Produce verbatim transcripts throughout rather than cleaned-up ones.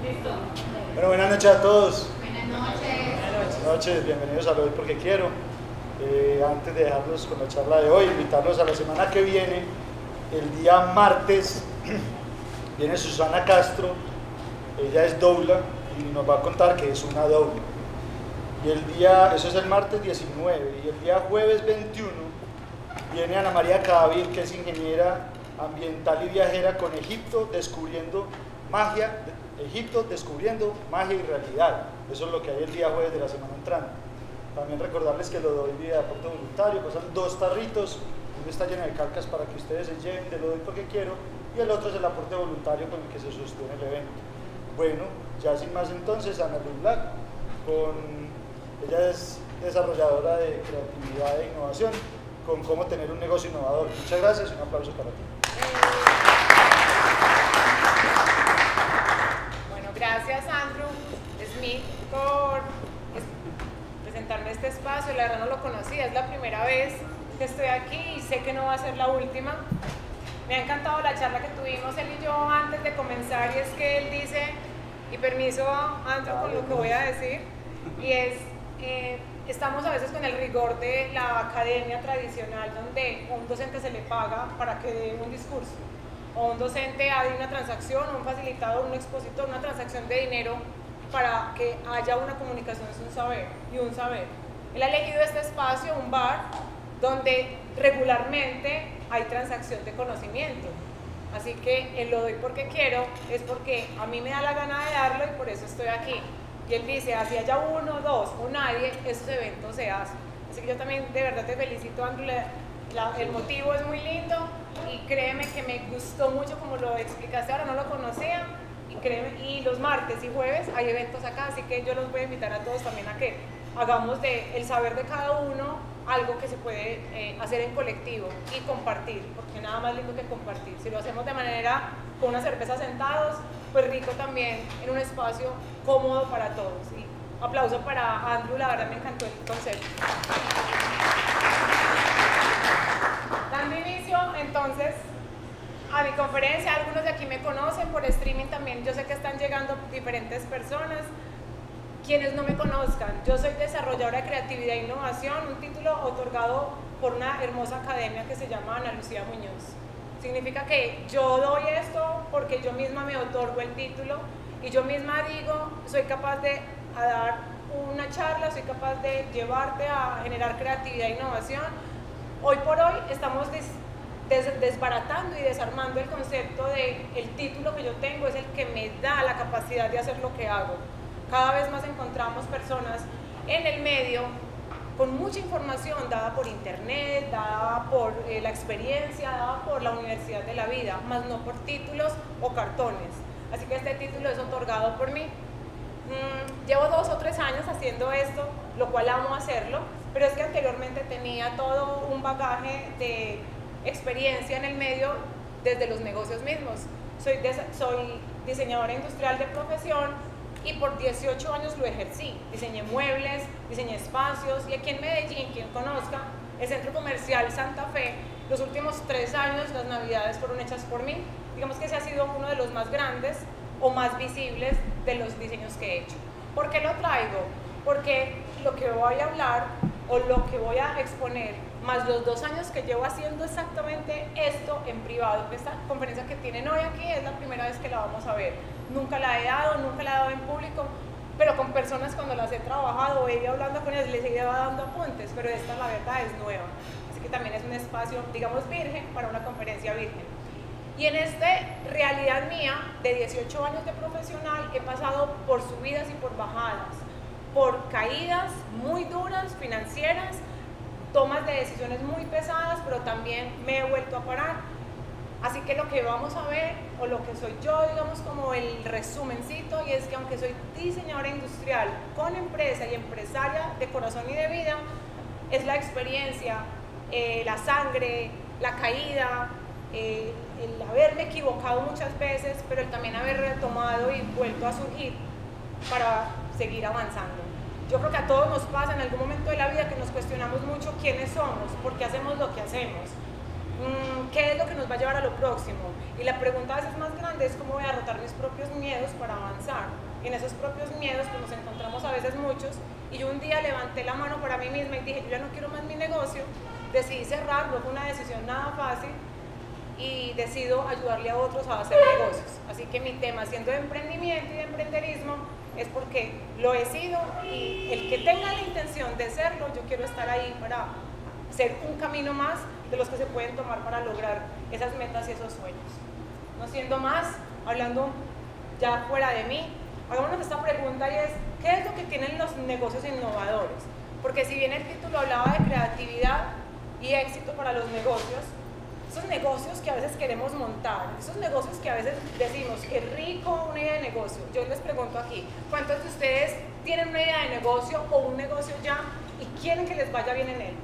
Listo. Bueno, buenas noches a todos. Buenas noches. Buenas noches, bienvenidos a Lo Doy Porque Quiero. Eh, antes de dejarlos con la charla de hoy, invitarlos a la semana que viene, el día martes, viene Susana Castro, ella es doula y nos va a contar que es una doula. Y el día, eso es el martes diecinueve, y el día jueves veintiuno viene Ana María Cadavid, que es ingeniera ambiental y viajera con Egipto descubriendo magia, Egipto descubriendo magia y realidad. Eso es lo que hay el día jueves de la semana entrante. También recordarles que Lo Doy vive de aporte voluntario, pasan dos tarritos, uno está lleno de calcas para que ustedes se lleven de Lo Doy Porque Quiero, y el otro es el aporte voluntario con el que se sostiene el evento. Bueno, ya sin más entonces, Ana Luz Black, con, ella es desarrolladora de creatividad e innovación, con cómo tener un negocio innovador. Muchas gracias y un aplauso para ti. Bueno, gracias Andrew Smith por presentarme este espacio. La verdad no lo conocía, es la primera vez que estoy aquí y sé que no va a ser la última. Me ha encantado la charla que tuvimos él y yo antes de comenzar, y es que él dice, y permiso Andrew con lo que voy a decir, y es, eh, estamos a veces con el rigor de la academia tradicional donde a un docente se le paga para que dé un discurso, o un docente hay una transacción, o un facilitador, un expositor, una transacción de dinero para que haya una comunicación de un saber y un saber. Él ha elegido este espacio, un bar, donde regularmente hay transacción de conocimiento. Así que el Lo Doy Porque Quiero es porque a mí me da la gana de darlo y por eso estoy aquí. Y él dice, así haya uno, dos o nadie, esos eventos se hacen. Así que yo también de verdad te felicito, Andrew. La, la, el motivo es muy lindo y créeme que me gustó mucho como lo explicaste, ahora no lo conocía. Y, créeme, y los martes y jueves hay eventos acá, así que yo los voy a invitar a todos también a que hagamos de el saber de cada uno algo que se puede eh, hacer en colectivo y compartir, porque nada más lindo que compartir. Si lo hacemos de manera con una cerveza sentados, pues rico también en un espacio cómodo para todos. Y aplauso para Andrew, la verdad me encantó el concepto. Dando inicio entonces a mi conferencia, algunos de aquí me conocen por streaming también, yo sé que están llegando diferentes personas. Quienes no me conozcan, yo soy desarrolladora de creatividad e innovación, un título otorgado por una hermosa academia que se llama Ana Lucía Muñoz. Significa que yo doy esto porque yo misma me otorgo el título y yo misma digo, soy capaz de a dar una charla, soy capaz de llevarte a generar creatividad e innovación. Hoy por hoy estamos des, des, desbaratando y desarmando el concepto de el título que yo tengo es el que me da la capacidad de hacer lo que hago. Cada vez más encontramos personas en el medio con mucha información dada por internet, dada por eh, la experiencia, dada por la universidad de la vida, más no por títulos o cartones. Así que este título es otorgado por mí. Mm, llevo dos o tres años haciendo esto, lo cual amo hacerlo, pero es que anteriormente tenía todo un bagaje de experiencia en el medio desde los negocios mismos. Soy, soy diseñadora industrial de profesión, y por dieciocho años lo ejercí, diseñé muebles, diseñé espacios, y aquí en Medellín, quien conozca, el Centro Comercial Santa Fe, los últimos tres años las navidades fueron hechas por mí. Digamos que ese ha sido uno de los más grandes o más visibles de los diseños que he hecho. ¿Por qué lo traigo? Porque lo que voy a hablar o lo que voy a exponer, más los dos años que llevo haciendo exactamente esto en privado, esta conferencia que tienen hoy aquí es la primera vez que la vamos a ver. Nunca la he dado, nunca la he dado en público, pero con personas cuando las he trabajado o he ido hablando con ellas les he ido dando apuntes, pero esta la verdad es nueva. Así que también es un espacio, digamos, virgen para una conferencia virgen. Y en esta realidad mía de dieciocho años de profesional he pasado por subidas y por bajadas, por caídas muy duras, financieras, tomas de decisiones muy pesadas, pero también me he vuelto a parar. Así que lo que vamos a ver, o lo que soy yo, digamos como el resumencito, y es que aunque soy diseñadora industrial con empresa y empresaria de corazón y de vida, es la experiencia, eh, la sangre, la caída, eh, el haberme equivocado muchas veces, pero el también haber retomado y vuelto a surgir para seguir avanzando. Yo creo que a todos nos pasa en algún momento de la vida que nos cuestionamos mucho quiénes somos, por qué hacemos lo que hacemos. ¿Qué es lo que nos va a llevar a lo próximo? Y la pregunta a veces más grande es cómo voy a derrotar mis propios miedos para avanzar. y en esos propios miedos pues nos encontramos a veces muchos, y yo un día levanté la mano para mí misma y dije, yo ya no quiero más mi negocio, decidí cerrarlo, fue una decisión nada fácil, y decido ayudarle a otros a hacer negocios. Así que mi tema, siendo de emprendimiento y de emprenderismo, es porque lo he sido, y el que tenga la intención de serlo, yo quiero estar ahí para ser un camino más de los que se pueden tomar para lograr esas metas y esos sueños. No siendo más, hablando ya fuera de mí, hagámonos esta pregunta, y es, ¿qué es lo que tienen los negocios innovadores? Porque si bien el título hablaba de creatividad y éxito para los negocios, esos negocios que a veces queremos montar, esos negocios que a veces decimos, qué rico una idea de negocio. Yo les pregunto aquí, ¿cuántos de ustedes tienen una idea de negocio o un negocio ya y quieren que les vaya bien en él?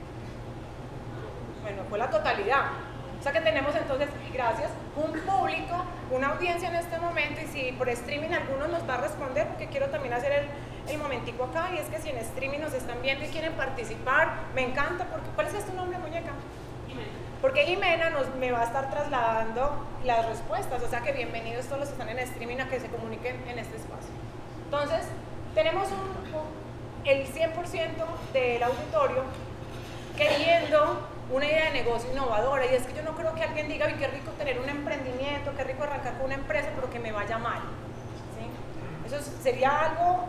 Bueno, fue la totalidad. O sea que tenemos entonces, gracias, un público, una audiencia en este momento, y si por streaming alguno nos va a responder, porque quiero también hacer el, el momentico acá, y es que si en streaming nos están viendo y quieren participar, me encanta, porque ¿cuál es tu nombre, muñeca? Porque Jimena nos, me va a estar trasladando las respuestas, o sea que bienvenidos todos los que están en streaming a que se comuniquen en este espacio. Entonces, tenemos un, un, el cien por ciento del auditorio queriendo una idea de negocio innovadora, y es que yo no creo que alguien diga, qué rico tener un emprendimiento, qué rico arrancar con una empresa, pero que me vaya mal, ¿sí? Eso sería algo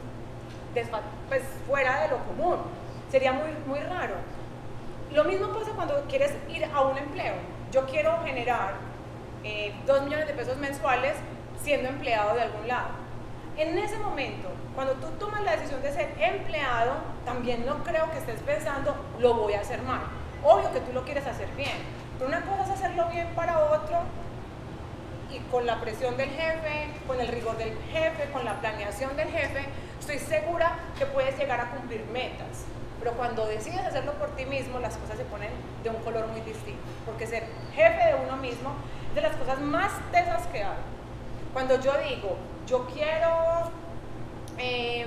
pues, fuera de lo común, sería muy, muy raro. Lo mismo pasa cuando quieres ir a un empleo. Yo quiero generar eh, dos millones de pesos mensuales siendo empleado de algún lado. En ese momento, cuando tú tomas la decisión de ser empleado, también no creo que estés pensando, lo voy a hacer mal. Obvio que tú lo quieres hacer bien, pero una cosa es hacerlo bien para otro, y con la presión del jefe, con el rigor del jefe, con la planeación del jefe, estoy segura que puedes llegar a cumplir metas. Pero cuando decides hacerlo por ti mismo, las cosas se ponen de un color muy distinto. Porque ser jefe de uno mismo es de las cosas más tesas que hay. Cuando yo digo, yo quiero eh,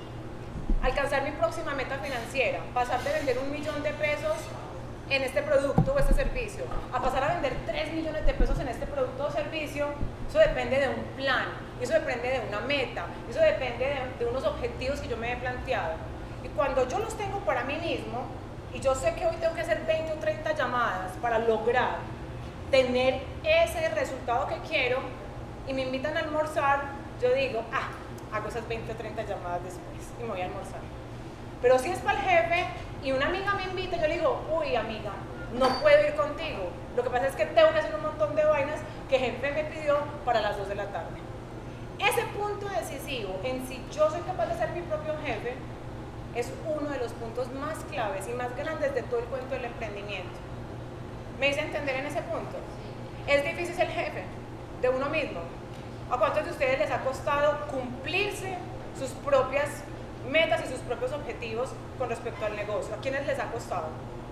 alcanzar mi próxima meta financiera, pasar de vender un millón de pesos en este producto o este servicio, a pasar a vender tres millones de pesos en este producto o servicio, eso depende de un plan, eso depende de una meta, eso depende de, de unos objetivos que yo me he planteado. Y cuando yo los tengo para mí mismo, y yo sé que hoy tengo que hacer veinte o treinta llamadas para lograr tener ese resultado que quiero, y me invitan a almorzar, yo digo, ah, hago esas veinte o treinta llamadas después y me voy a almorzar. Pero si es para el jefe y una amiga me invita, yo le digo, uy amiga, no puedo ir contigo. Lo que pasa es que tengo que hacer un montón de vainas que el jefe me pidió para las dos de la tarde. Ese punto decisivo en si yo soy capaz de ser mi propio jefe es uno de los puntos más claves y más grandes de todo el cuento del emprendimiento. ¿Me hice entender en ese punto? Es difícil ser jefe de uno mismo. ¿A cuántos de ustedes les ha costado cumplirse sus propias metas y sus propios objetivos con respecto al negocio? ¿A quiénes les ha costado?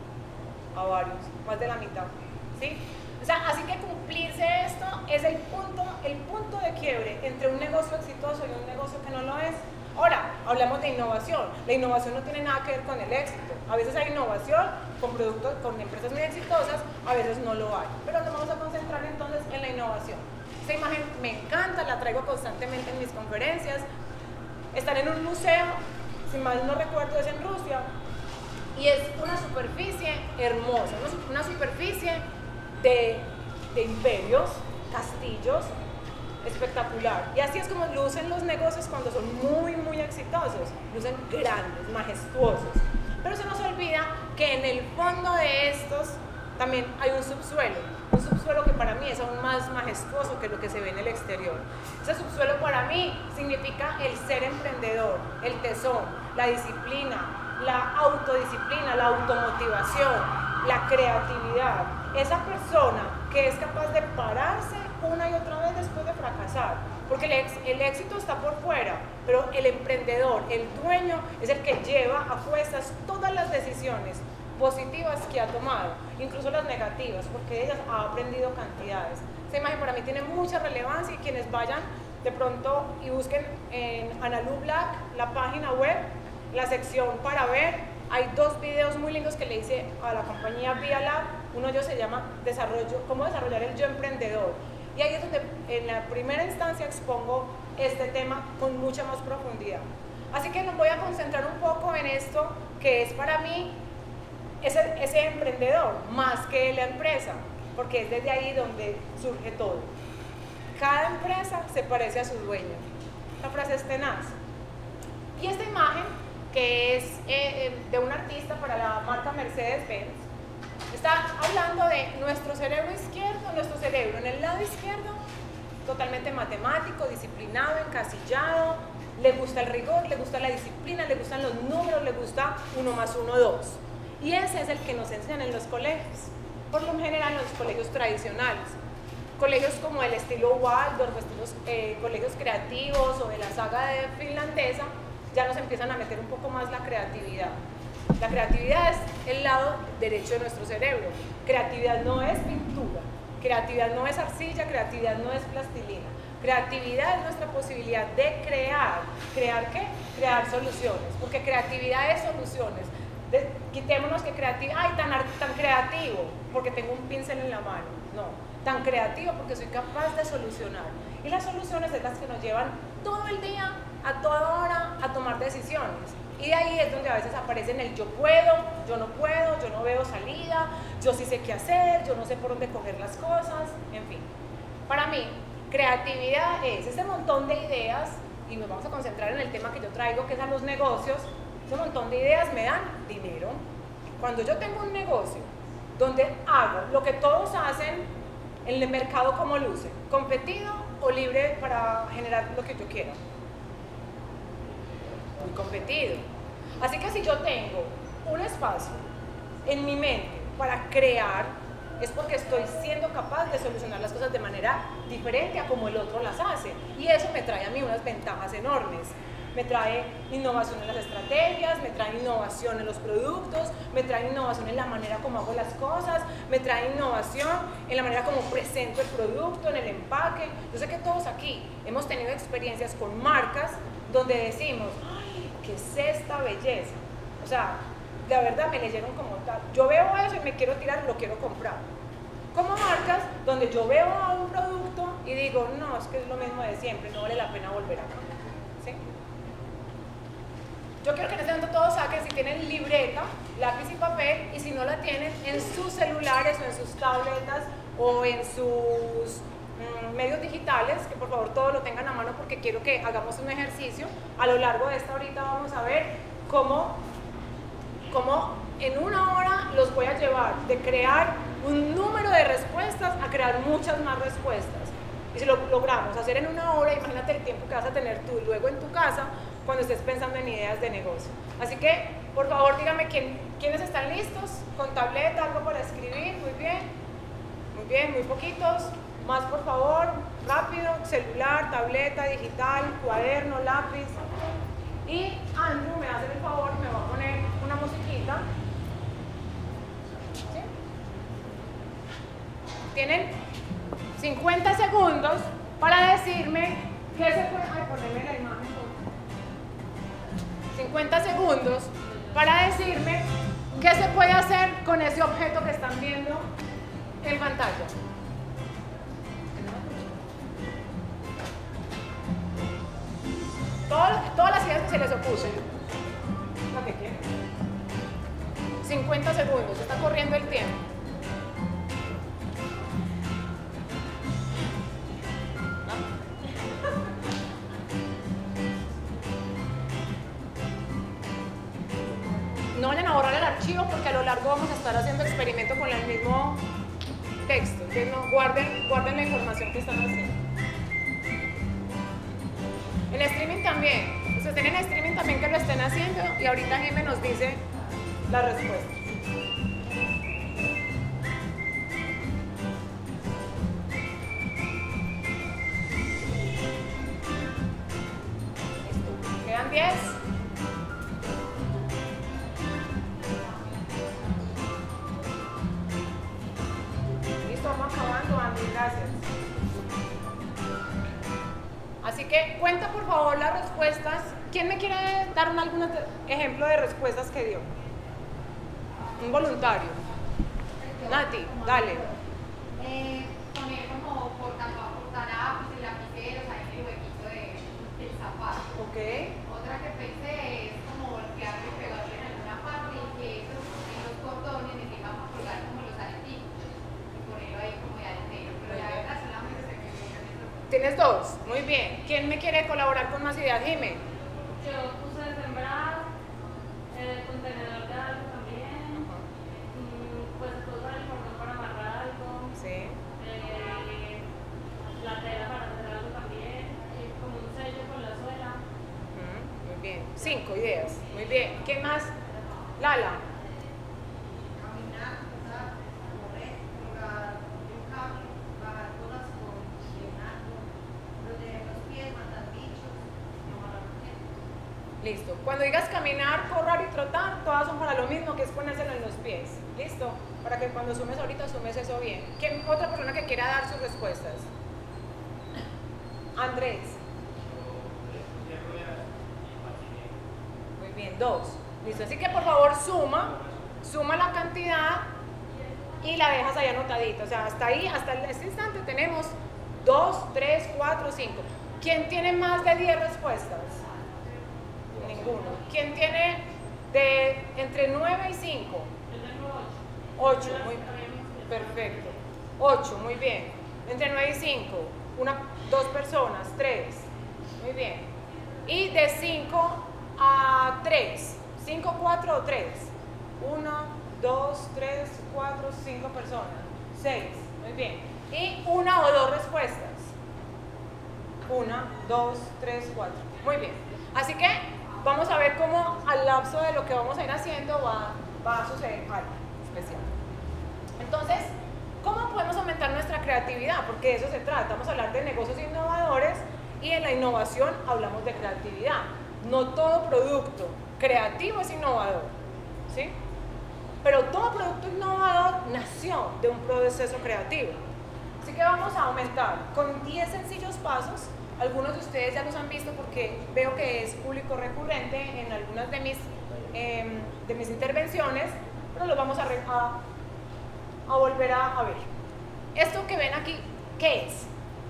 A varios, más de la mitad, ¿sí? O sea, así que cumplirse esto es el punto, el punto de quiebre entre un negocio exitoso y un negocio que no lo es. Ahora, hablamos de innovación. La innovación no tiene nada que ver con el éxito. A veces hay innovación con productos, con empresas muy exitosas, a veces no lo hay. Pero nos vamos a concentrar entonces en la innovación. Esta imagen me encanta, la traigo constantemente en mis conferencias. Están en un museo, si mal no recuerdo es en Rusia, y es una superficie hermosa, una superficie de, de imperios, castillos, espectacular. Y así es como lucen los negocios cuando son muy, muy exitosos. Lucen grandes, majestuosos. Pero se nos olvida que en el fondo de estos también hay un subsuelo. Un subsuelo que para mí es aún más majestuoso que lo que se ve en el exterior. Ese subsuelo para mí significa el ser emprendedor, el tesón, la disciplina, la autodisciplina, la automotivación, la creatividad. Esa persona que es capaz de pararse una y otra vez después de fracasar, porque el, ex, el éxito está por fuera, pero el emprendedor, el dueño, es el que lleva a cuestas todas las decisiones positivas que ha tomado, incluso las negativas, porque de ellas ha aprendido cantidades. Esta imagen para mí tiene mucha relevancia, y quienes vayan de pronto y busquen en Analu Black, la página web, la sección para ver, hay dos videos muy lindos que le hice a la compañía Via Lab. Uno de ellos se llama desarrollo, cómo desarrollar el yo emprendedor. Y ahí es donde en la primera instancia expongo este tema con mucha más profundidad. Así que nos voy a concentrar un poco en esto que es para mí ese, ese emprendedor, más que la empresa, porque es desde ahí donde surge todo. Cada empresa se parece a su dueño. La frase es tenaz. Y esta imagen, que es eh, de un artista para la marca Mercedes-Benz, está hablando de nuestro cerebro izquierdo, nuestro cerebro en el lado izquierdo, totalmente matemático, disciplinado, encasillado, le gusta el rigor, le gusta la disciplina, le gustan los números, le gusta uno más uno, dos. Y ese es el que nos enseñan en los colegios, por lo general en los colegios tradicionales. Colegios como el estilo Waldorf, estilos, eh, colegios creativos o de la saga de finlandesa, ya nos empiezan a meter un poco más la creatividad. La creatividad es el lado derecho de nuestro cerebro. Creatividad no es pintura, creatividad no es arcilla, creatividad no es plastilina. Creatividad es nuestra posibilidad de crear. ¿Crear qué? Crear soluciones, porque creatividad es soluciones. De, quitémonos que creatividad, ay, tan, tan creativo, porque tengo un pincel en la mano. No, tan creativo porque soy capaz de solucionar. Y las soluciones es las que nos llevan todo el día, a toda hora, a tomar decisiones. Y de ahí es donde a veces aparecen el yo puedo, yo no puedo, yo no veo salida, yo sí sé qué hacer, yo no sé por dónde coger las cosas, en fin. Para mí, creatividad es ese montón de ideas, y nos vamos a concentrar en el tema que yo traigo, que es a los negocios. Ese montón de ideas me dan dinero. Cuando yo tengo un negocio donde hago lo que todos hacen en el mercado, como luce, competido o libre para generar lo que yo quiera. Muy competido. Así que si yo tengo un espacio en mi mente para crear, es porque estoy siendo capaz de solucionar las cosas de manera diferente a como el otro las hace. Y eso me trae a mí unas ventajas enormes. Me trae innovación en las estrategias, me trae innovación en los productos, me trae innovación en la manera como hago las cosas, me trae innovación en la manera como presento el producto, en el empaque. Yo sé que todos aquí hemos tenido experiencias con marcas donde decimos, ¡ay, qué es esta belleza! O sea, la verdad me leyeron como tal. Yo veo eso y me quiero tirar, lo quiero comprar. Como marcas donde yo veo a un producto y digo, no, es que es lo mismo de siempre, no vale la pena volver acá. ¿Sí? Yo quiero que en este momento todos saquen, si tienen libreta, lápiz y papel, y si no la tienen, en sus celulares o en sus tabletas o en sus mmm, medios digitales, que por favor todos lo tengan a mano porque quiero que hagamos un ejercicio. A lo largo de esta horita vamos a ver cómo, cómo en una hora los voy a llevar de crear un número de respuestas a crear muchas más respuestas. Y si lo logramos hacer en una hora, imagínate el tiempo que vas a tener tú luego en tu casa cuando estés pensando en ideas de negocio. Así que, por favor, díganme quién, quiénes están listos, con tableta, algo para escribir. Muy bien, muy bien, muy poquitos. Más, por favor, rápido, celular, tableta, digital, cuaderno, lápiz. Y Andrew me hace el favor y me va a poner una musiquita. ¿Sí? Tienen cincuenta segundos para decirme qué se puede... Ay, ponerme la imagen. cincuenta segundos para decirme qué se puede hacer con ese objeto que están viendo en pantalla. Todas, todas las ideas que se les ocurren. Lo que quieren. cincuenta segundos, está corriendo el tiempo. No vayan a borrar el archivo porque a lo largo vamos a estar haciendo experimento con el mismo texto. Entonces no, guarden, guarden la información que están haciendo. En streaming también. Ustedes tienen streaming también que lo estén haciendo y ahorita Jimé nos dice la respuesta. Listo. Quedan diez. Gracias. Así que cuenta por favor las respuestas. ¿Quién me quiere dar un, algún ejemplo de respuestas que dio? Un voluntario. Nati, dale. Eh, poner como portalápices, lapiceros ahí en el huequito de, Tienes dos, muy bien. ¿Quién me quiere colaborar con más ideas? Jimé. Yo puse sembrar, el contenedor de algo también, uh-huh. Pues puedo usar el cordón para amarrar algo, sí. eh, la tela para hacer algo también, y como un sello con la suela. Uh-huh. Muy bien, cinco ideas, muy bien. ¿Qué más? Lala. Caminar, pasar, correr, colgar un cable, bajar cosas con Leonardo, proteger los pies, matar bichos, no matar gente. Listo. Cuando digas caminar, correr y trotar, todas son para lo mismo, que es ponérselo en los pies. ¿Listo? Para que cuando sumes ahorita, sumes eso bien. ¿Quién, otra persona que quiera dar sus respuestas? Andrés. Muy bien, dos. Listo. Así que por favor suma, suma la cantidad y la dejas ahí anotadita. O sea, hasta ahí, hasta este instante tenemos dos, tres, cuatro, cinco. ¿Quién tiene más de diez respuestas? Ninguno. ¿Quién tiene de entre nueve y cinco? Yo tengo ocho, ocho. muy perfecto. ocho, muy bien. Entre nueve y cinco, una, dos personas, tres. Muy bien. Y de cinco a tres, cinco, cuatro o tres. uno, dos, tres, cuatro, cinco personas. seis, muy bien. Y una o dos respuestas. una, dos, tres, cuatro. Muy bien. Así que vamos a ver cómo al lapso de lo que vamos a ir haciendo va, va a suceder algo especial. Entonces, ¿cómo podemos aumentar nuestra creatividad? Porque de eso se trata. Vamos a hablar de negocios innovadores y en la innovación hablamos de creatividad. No todo producto creativo es innovador, ¿sí? Pero todo producto innovador nació de un proceso creativo. Así que vamos a aumentar con diez sencillos pasos. Algunos de ustedes ya los han visto porque veo que es público recurrente en algunas de mis, eh, de mis intervenciones, pero los vamos a, re, a, a volver a, a ver. Esto que ven aquí, ¿qué es?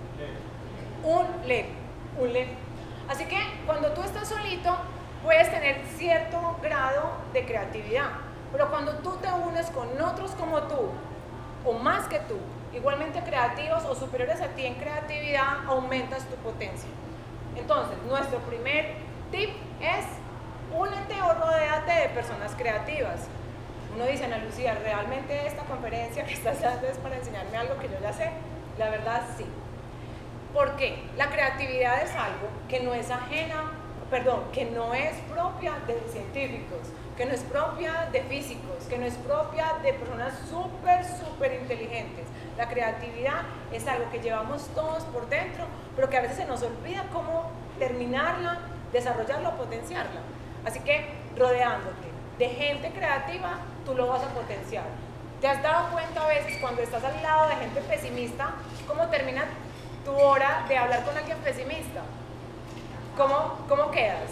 Un Lego. Un Lego. Así que cuando tú estás solito, puedes tener cierto grado de creatividad, pero cuando tú te unes con otros como tú, o más que tú, igualmente creativos o superiores a ti en creatividad, aumentas tu potencia. Entonces, nuestro primer tip es únete o rodéate de personas creativas. Uno dice, Ana Lucía, ¿realmente esta conferencia que estás dando es para enseñarme algo que yo ya sé? La verdad, sí. ¿Por qué? La creatividad es algo que no es ajena, perdón, que no es propia de científicos, que no es propia de físicos, que no es propia de personas súper, súper inteligentes. La creatividad es algo que llevamos todos por dentro, pero que a veces se nos olvida cómo terminarla, desarrollarla o potenciarla. Así que rodeándote de gente creativa, tú lo vas a potenciar. ¿Te has dado cuenta a veces cuando estás al lado de gente pesimista, cómo termina tu hora de hablar con alguien pesimista? ¿Cómo, cómo quedas?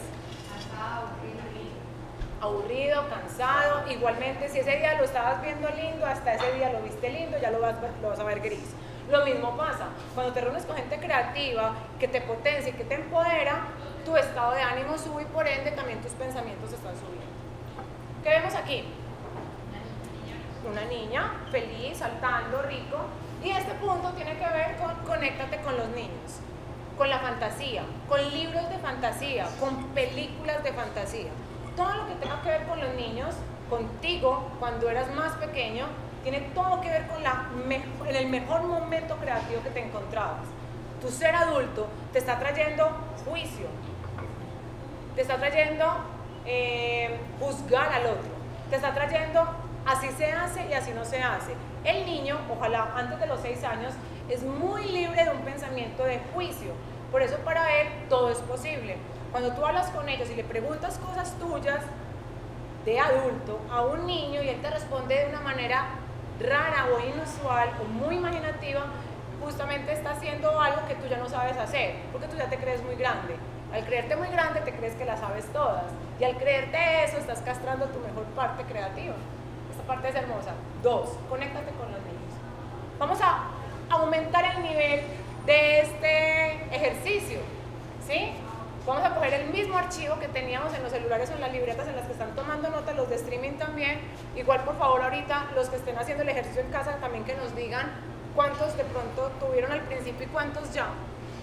Aburrido, cansado. Igualmente, si ese día lo estabas viendo lindo, hasta ese día lo viste lindo, ya lo vas, lo vas a ver gris. Lo mismo pasa cuando te reúnes con gente creativa que te potencia y que te empodera, tu estado de ánimo sube y por ende también tus pensamientos están subiendo. ¿Qué vemos aquí? Una niña feliz, saltando, rico. Y este punto tiene que ver con conéctate con los niños, con la fantasía, con libros de fantasía, con películas de fantasía. Todo lo que tenga que ver con los niños, contigo, cuando eras más pequeño, tiene todo que ver con la mejor, en el mejor momento creativo que te encontrabas. Tu ser adulto te está trayendo juicio, te está trayendo eh, juzgar al otro, te está trayendo así se hace y así no se hace. El niño, ojalá antes de los seis años, es muy libre de un pensamiento de juicio. Por eso para él todo es posible. Cuando tú hablas con ellos y le preguntas cosas tuyas de adulto a un niño y él te responde de una manera rara o inusual o muy imaginativa, justamente está haciendo algo que tú ya no sabes hacer, porque tú ya te crees muy grande. Al creerte muy grande te crees que las sabes todas y al creerte eso estás castrando tu mejor parte creativa. Esta parte es hermosa. Dos, conéctate con los niños. Vamos a aumentar el nivel de este ejercicio, ¿sí? Vamos a coger el mismo archivo que teníamos en los celulares o en las libretas en las que están tomando nota, los de streaming también. Igual, por favor, ahorita los que estén haciendo el ejercicio en casa también que nos digan cuántos de pronto tuvieron al principio y cuántos ya.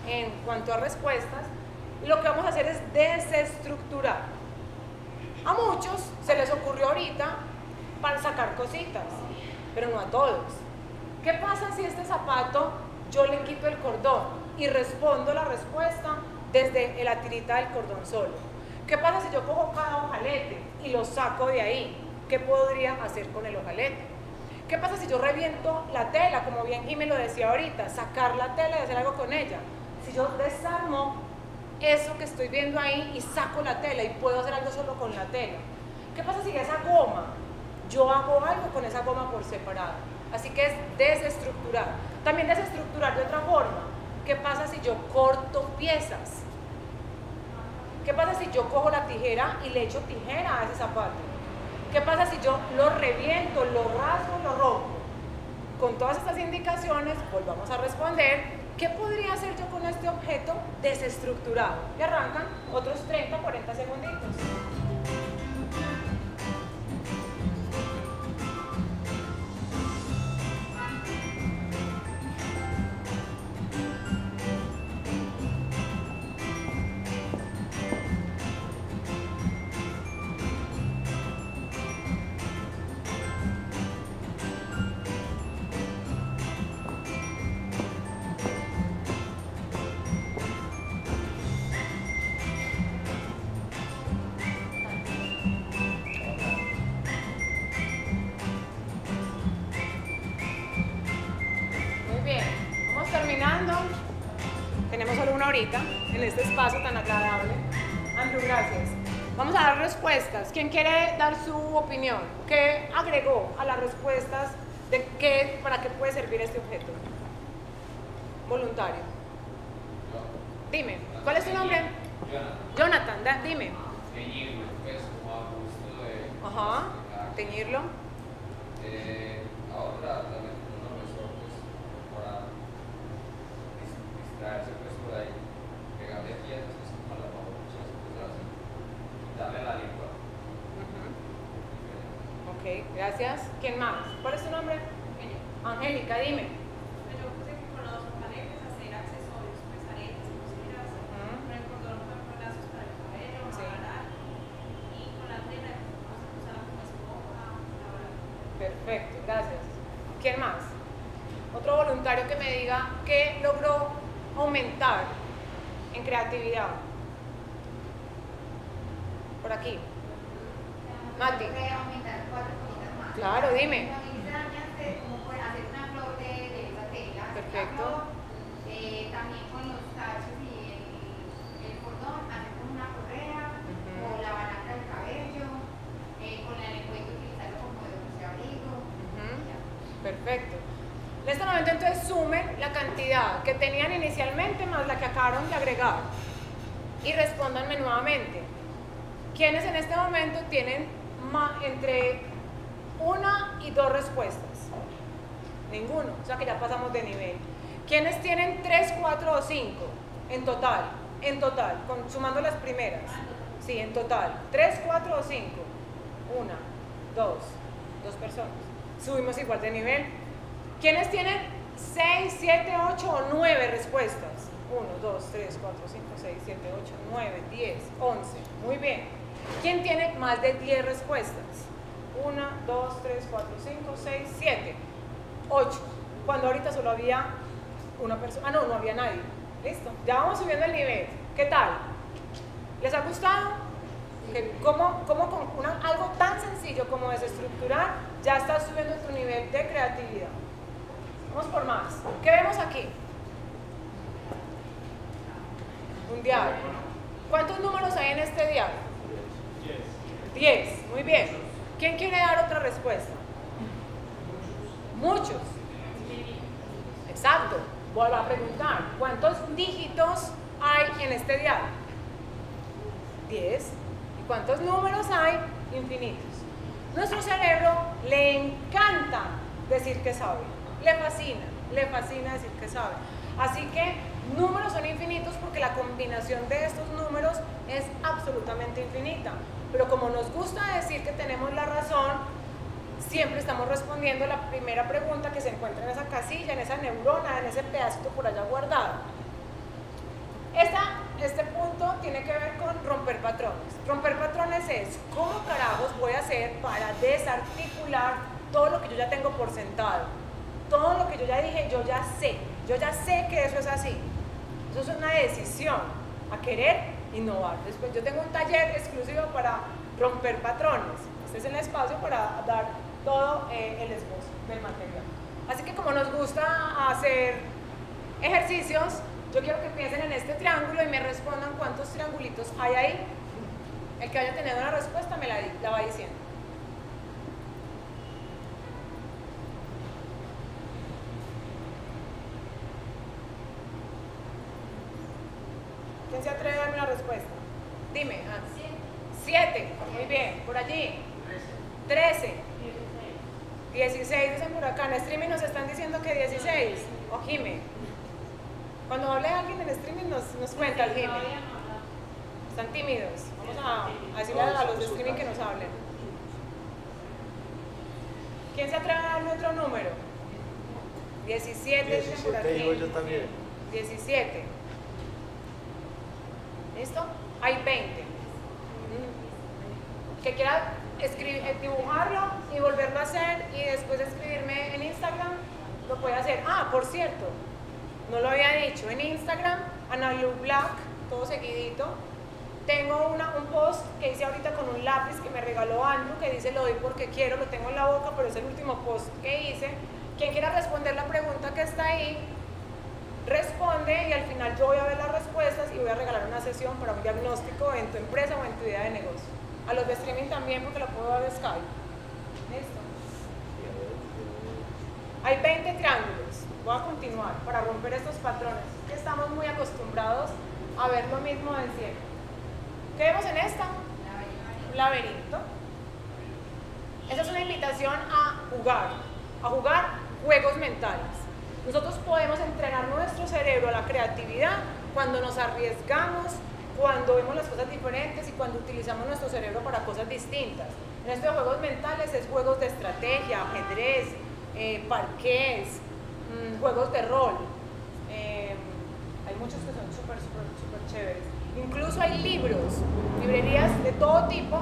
en cuanto a respuestas, y lo que vamos a hacer es desestructurar. A muchos se les ocurrió ahorita para sacar cositas, pero no a todos. ¿Qué pasa si este zapato yo le quito el cordón y respondo la respuesta desde la tirita del cordón solo? ¿Qué pasa si yo cojo cada ojalete y lo saco de ahí? ¿Qué podría hacer con el ojalete? ¿Qué pasa si yo reviento la tela, como bien Jimmy lo decía ahorita, sacar la tela y hacer algo con ella? Si yo desarmo eso que estoy viendo ahí y saco la tela y puedo hacer algo solo con la tela. ¿Qué pasa si esa goma, yo hago algo con esa goma por separado? Así que es desestructurar. También desestructurar de otra forma. ¿Qué pasa si yo corto piezas? ¿Qué pasa si yo cojo la tijera y le echo tijera a ese zapato? ¿Qué pasa si yo lo reviento, lo rasgo, lo rompo? Con todas estas indicaciones, volvamos a responder, ¿qué podría hacer yo con este objeto desestructurado? Y arrancan otros treinta, cuarenta segunditos. En este espacio tan agradable. Andrew, gracias. Vamos a dar respuestas. ¿Quién quiere dar su opinión? ¿Qué agregó a las respuestas de qué, para qué puede servir este objeto? Voluntario. Dime, ¿cuál es tu nombre? Jonathan. Jonathan, da, dime. Teñirlo, pues, como a gusto de... Ajá, teñirlo. Eh, ahora también uno resortes para distraerse pues por ahí. Pegarle piezas, que es como la muchas cosas así. Darle la lengua. Uh-huh. Ok, gracias. ¿Quién más? ¿Cuál es tu nombre? Angélica, dime. Yo puse que con los ojaletes hacer accesorios, pues aretes, pulseras, Uh-huh. con el cordón con lazos para el cabello, Sí. amarrar, y con la tela usarla como esponja, lavar. Perfecto, gracias. ¿Quién más? Otro voluntario que me diga qué logró aumentar en creatividad. Por aquí. Mati. Voy a aumentar cuatro cositas más. Claro, dime. También se dañaste como por hacer una flor de, de esa tela. Perfecto. La flor, eh, también con los tachos y el, el cordón, hacer con una correa, Ujú. o la banaca del cabello, eh, con el lengüeta utilizarlo como de dulce abrigo. Ujú. Ya. Perfecto. En este momento entonces sumen la cantidad que tenían inicialmente más la que acabaron de agregar y respóndanme nuevamente. ¿Quiénes en este momento tienen entre una y dos respuestas? Ninguno, o sea que ya pasamos de nivel. ¿Quiénes tienen tres, cuatro o cinco en total? En total, con, sumando las primeras. Sí, en total. tres, cuatro o cinco. Una, dos, dos personas. Subimos igual de nivel. ¿Quiénes tienen seis, siete, ocho o nueve respuestas? uno, dos, tres, cuatro, cinco, seis, siete, ocho, nueve, diez, once. Muy bien. ¿Quién tiene más de diez respuestas? uno, dos, tres, cuatro, cinco, seis, siete, ocho. Cuando ahorita solo había una persona. Ah, no, no había nadie. Listo. Ya vamos subiendo el nivel. ¿Qué tal? ¿Les ha gustado? Que ¿Cómo, cómo con una, algo tan sencillo como desestructurar ya estás subiendo tu nivel de creatividad? Vamos por más. ¿Qué vemos aquí? Un diario. ¿Cuántos números hay en este diario? diez. Muy bien. ¿Quién quiere dar otra respuesta? Muchos. Exacto. Vuelvo a preguntar. ¿Cuántos dígitos hay en este diario? diez. ¿Y cuántos números hay? Infinitos. Nuestro cerebro le encanta decir que sabe. Le fascina, le fascina decir que sabe. Así que números son infinitos porque la combinación de estos números es absolutamente infinita. Pero como nos gusta decir que tenemos la razón, siempre estamos respondiendo la primera pregunta que se encuentra en esa casilla, en esa neurona, en ese pedacito por allá guardado. Esta, este punto tiene que ver con romper patrones. Romper patrones es cómo carajos voy a hacer para desarticular todo lo que yo ya tengo por sentado. Todo lo que yo ya dije, yo ya sé. Yo ya sé que eso es así. Eso es una decisión a querer innovar. Después yo tengo un taller exclusivo para romper patrones. Este es el espacio para dar todo eh, el esbozo del material. Así que como nos gusta hacer ejercicios, yo quiero que piensen en este triángulo y me respondan cuántos triangulitos hay ahí. El que haya tenido una respuesta me la, la va diciendo. ¿Quién se atreve a darme una respuesta? Dime. Ah. Siete. Muy bien. Por allí. Trece. Dieciséis. Dicen por acá. En streaming nos están diciendo que dieciséis. O Jime. Cuando hable alguien en streaming nos, nos cuenta el Jime. Están tímidos. Vamos a, a decirle a los de streaming que nos hablen. ¿Quién se atreve a darme otro número? diecisiete. Dicen por aquí. digo yo también. diecisiete. ¿Listo? Hay veinte. Que quiera escribir, dibujarlo y volverlo a hacer y después escribirme en Instagram, lo puede hacer. Ah, por cierto, no lo había dicho. En Instagram, Analu Black, todo seguidito, tengo una, un post que hice ahorita con un lápiz que me regaló Andrew, que dice lo doy porque quiero, lo tengo en la boca, pero es el último post que hice. Quien quiera responder la pregunta que está ahí, responde y al final yo voy a ver las respuestas y voy a regalar una sesión para un diagnóstico en tu empresa o en tu idea de negocio. A los de streaming también porque lo puedo dar de Skype. ¿Listo? Hay veinte triángulos. Voy a continuar para romper estos patrones. Que estamos muy acostumbrados a ver lo mismo en siempre. ¿Qué vemos en esta? Un laberinto. Esta es una invitación a jugar, a jugar juegos mentales. Nosotros podemos entrenar nuestro cerebro a la creatividad cuando nos arriesgamos, cuando vemos las cosas diferentes y cuando utilizamos nuestro cerebro para cosas distintas. En estos juegos mentales es juegos de estrategia, ajedrez, eh, parqués, mmm, juegos de rol. Eh, hay muchos que son súper, súper, súper chéveres. Incluso hay libros, librerías de todo tipo.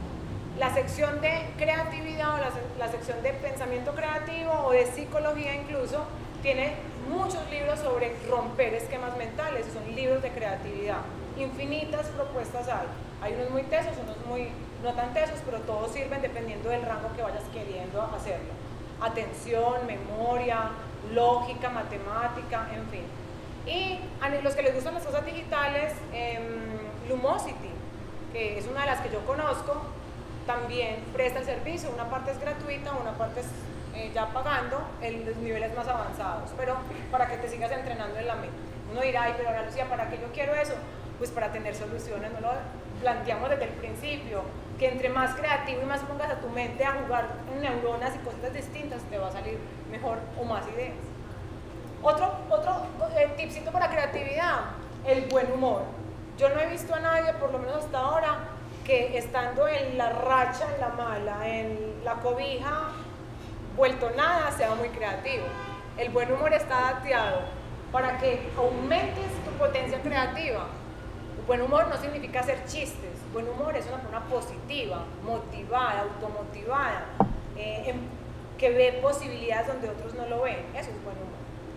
La sección de creatividad o la, la sección de pensamiento creativo o de psicología incluso tiene muchos libros sobre romper esquemas mentales, son libros de creatividad. Infinitas propuestas hay. Hay unos muy tesos, unos muy no tan tesos, pero todos sirven dependiendo del rango que vayas queriendo hacerlo. Atención, memoria, lógica, matemática, en fin. Y a los que les gustan las cosas digitales, eh, Lumosity, que es una de las que yo conozco, también presta el servicio. Una parte es gratuita, una parte es Eh, ya pagando en los niveles más avanzados, pero para que te sigas entrenando en la mente. Uno dirá, ay, pero Ana Lucía, ¿para qué yo quiero eso? Pues para tener soluciones, no lo planteamos desde el principio, que entre más creativo y más pongas a tu mente a jugar en neuronas y cosas distintas, te va a salir mejor o más ideas. Otro, otro eh, tipcito para creatividad, el buen humor. Yo no he visto a nadie, por lo menos hasta ahora, que estando en la racha, en la mala, en la cobija, vuelto nada, sea muy creativo. El buen humor está dateado para que aumentes tu potencia creativa. El buen humor no significa hacer chistes. El buen humor es una persona positiva, motivada, automotivada, eh, en, que ve posibilidades donde otros no lo ven. Eso es buen humor.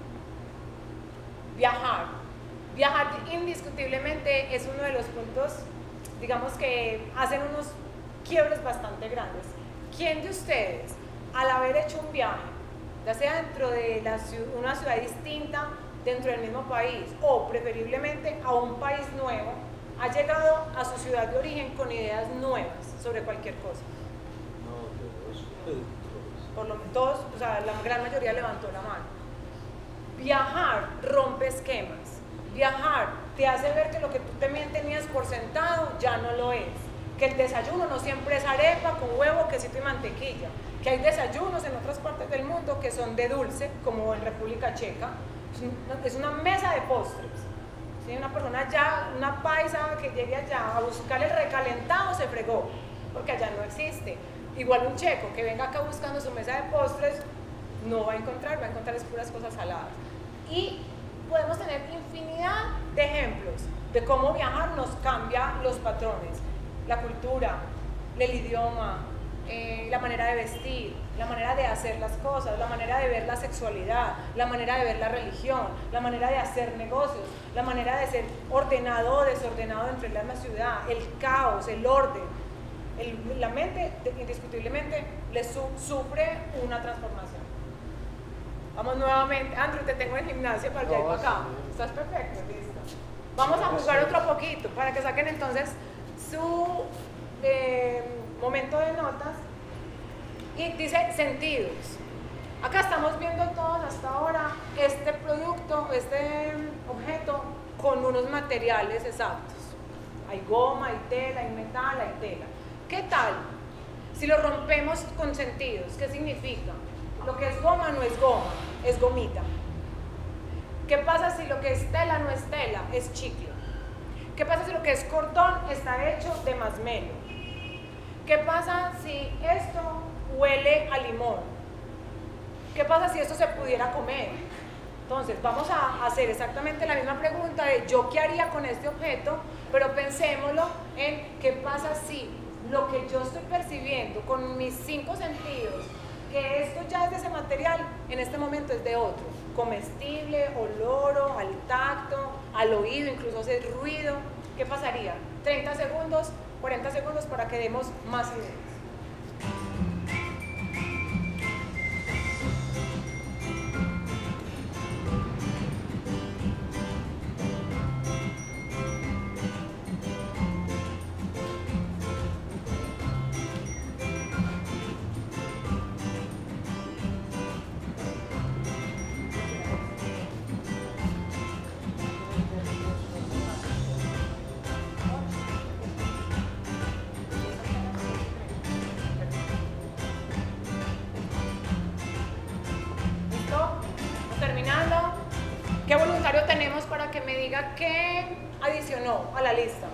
Viajar. Viajar indiscutiblemente es uno de los puntos, digamos, que hacen unos quiebres bastante grandes. ¿Quién de ustedes, al haber hecho un viaje, ya sea dentro de la, una ciudad distinta, dentro del mismo país, o preferiblemente a un país nuevo, ha llegado a su ciudad de origen con ideas nuevas sobre cualquier cosa? No, todos. Por lo menos todos, o sea, la gran mayoría levantó la mano. Viajar rompe esquemas. Viajar te hace ver que lo que tú también tenías por sentado ya no lo es. Que el desayuno no siempre es arepa con huevo, quesito y mantequilla. Que hay desayunos en otras partes del mundo que son de dulce, como en República Checa. Es una mesa de postres. ¿Sí? Una persona ya, una paisa que llegue allá a buscar el recalentado se fregó, porque allá no existe. Igual un checo que venga acá buscando su mesa de postres, no va a encontrar, va a encontrar puras cosas saladas. Y podemos tener infinidad de ejemplos de cómo viajar nos cambia los patrones, la cultura, el idioma, eh, la manera de vestir, la manera de hacer las cosas, la manera de ver la sexualidad, la manera de ver la religión, la manera de hacer negocios, la manera de ser ordenado o desordenado dentro de la misma ciudad, el caos, el orden. El, la mente indiscutiblemente le su, sufre una transformación. Vamos nuevamente. Andrew, te tengo en gimnasia para allá y para acá. Estás perfecto, listo. Vamos a jugar otro poquito para que saquen entonces su eh, momento de notas. Y dice sentidos. Acá estamos viendo todos hasta ahora este producto, este objeto con unos materiales exactos. Hay goma, hay tela, hay metal, hay tela. ¿Qué tal si lo rompemos con sentidos? ¿Qué significa? Lo que es goma no es goma, es gomita. ¿Qué pasa si lo que es tela no es tela, es chicle? ¿Qué pasa si lo que es cordón está hecho de masmelo? ¿Qué pasa si esto huele a limón? ¿Qué pasa si esto se pudiera comer? Entonces vamos a hacer exactamente la misma pregunta de yo qué haría con este objeto, pero pensémoslo en qué pasa si lo que yo estoy percibiendo con mis cinco sentidos, que esto ya es de ese material, en este momento es de otro, comestible, olor, al tacto, al oído, incluso hacer ruido. ¿Qué pasaría? treinta segundos, cuarenta segundos para que demos más ideas. ¿Qué voluntario tenemos para que me diga qué adicionó a la lista?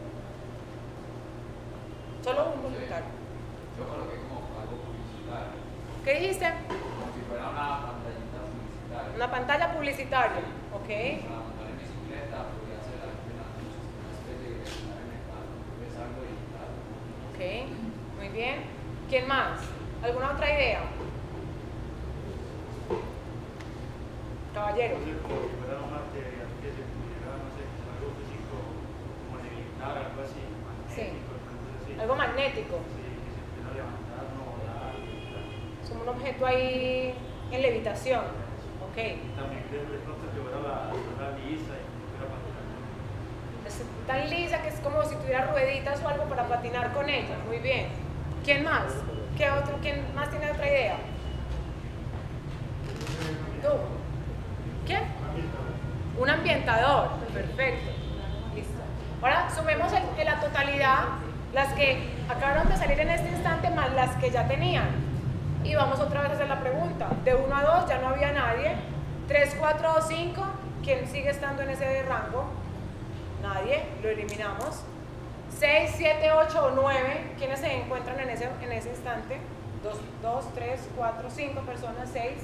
Solo un voluntario. Yo coloqué como algo publicitario. ¿Qué dijiste? Como si fuera una pantallita publicitaria. Una pantalla publicitaria, ok. Para montar en bicicleta, podría ser una especie de escenario, es algo digital. Ok, muy bien. ¿Quién más? ¿Alguna otra idea? Caballero. Como si fuera un material que se pudiera, no sé, algo físico, como levitar, algo así, Sí. magnético, así. Algo magnético. Sí, que se pudiera levantar, no volar, levitar. Es como un objeto ahí en levitación. Ok. También que de pronto que fuera la, la lisa y que pudiera patinar. Es tan lisa que es como si tuviera rueditas o algo para patinar con ella. Muy bien. ¿Quién más? ¿Qué otro? ¿Quién más tiene otra idea? Tú. ¿Quién? Un ambientador. Perfecto. Listo. Ahora sumemos en, en la totalidad las que acabaron de salir en este instante más las que ya tenían. Y vamos otra vez a hacer la pregunta. De uno a dos ya no había nadie. tres, cuatro o cinco. ¿Quién sigue estando en ese rango? Nadie. Lo eliminamos. seis, siete, ocho o nueve. ¿Quiénes se encuentran en ese, en ese instante? dos, tres, cuatro, cinco personas. seis.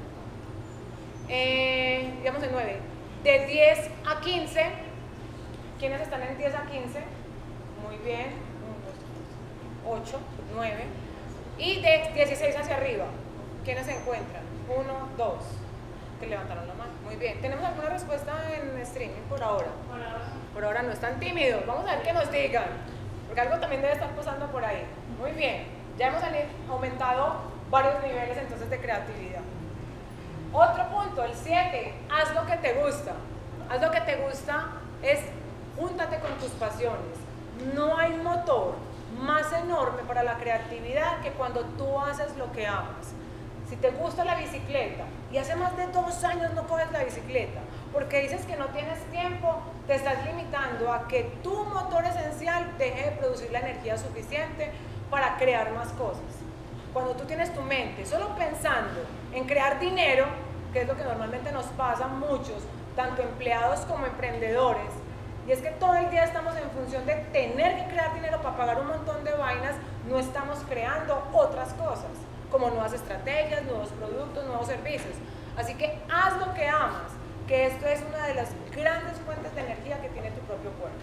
Eh, digamos en nueve. De diez a quince. ¿Quiénes están en diez a quince? Muy bien. ocho, nueve. Y de dieciséis hacia arriba, ¿quiénes se encuentran? uno, dos. Que levantaron la mano. Muy bien. ¿Tenemos alguna respuesta en streaming por ahora? Por ahora. Por ahora no están tímidos. Vamos a ver qué nos digan. Porque algo también debe estar pasando por ahí. Muy bien. Ya hemos aumentado varios niveles entonces de creatividad. Otro punto, el siete. Haz lo que te gusta. Haz lo que te gusta es júntate con tus pasiones. No hay motor más enorme para la creatividad que cuando tú haces lo que amas. Si te gusta la bicicleta y hace más de dos años no coges la bicicleta porque dices que no tienes tiempo, te estás limitando a que tu motor esencial deje de producir la energía suficiente para crear más cosas. Cuando tú tienes tu mente solo pensando en crear dinero, que es lo que normalmente nos pasa a muchos, tanto empleados como emprendedores, y es que todo el día estamos en función de tener que crear dinero para pagar un montón de vainas, no estamos creando otras cosas, como nuevas estrategias, nuevos productos, nuevos servicios. Así que haz lo que amas, que esto es una de las grandes fuentes de energía que tiene tu propio cuerpo.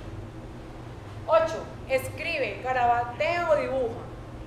ocho. Escribe, garabatea o dibuja.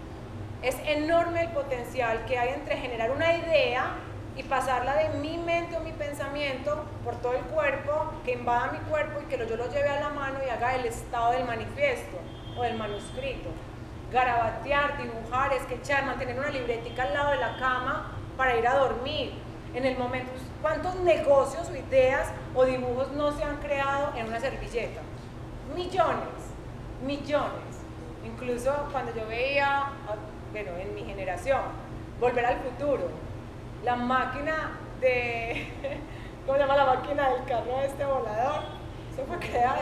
Es enorme el potencial que hay entre generar una idea y pasarla de mi mente o mi pensamiento por todo el cuerpo, que invada mi cuerpo y que yo lo lleve a la mano y haga el estado del manifiesto o del manuscrito. Garabatear, dibujar, sketchar, mantener una libretica al lado de la cama para ir a dormir. En el momento, ¿cuántos negocios o ideas o dibujos no se han creado en una servilleta? Millones, millones. Incluso cuando yo veía, bueno, en mi generación, Volver al Futuro, la máquina de, ¿cómo se llama la máquina del carro este volador? Eso fue creado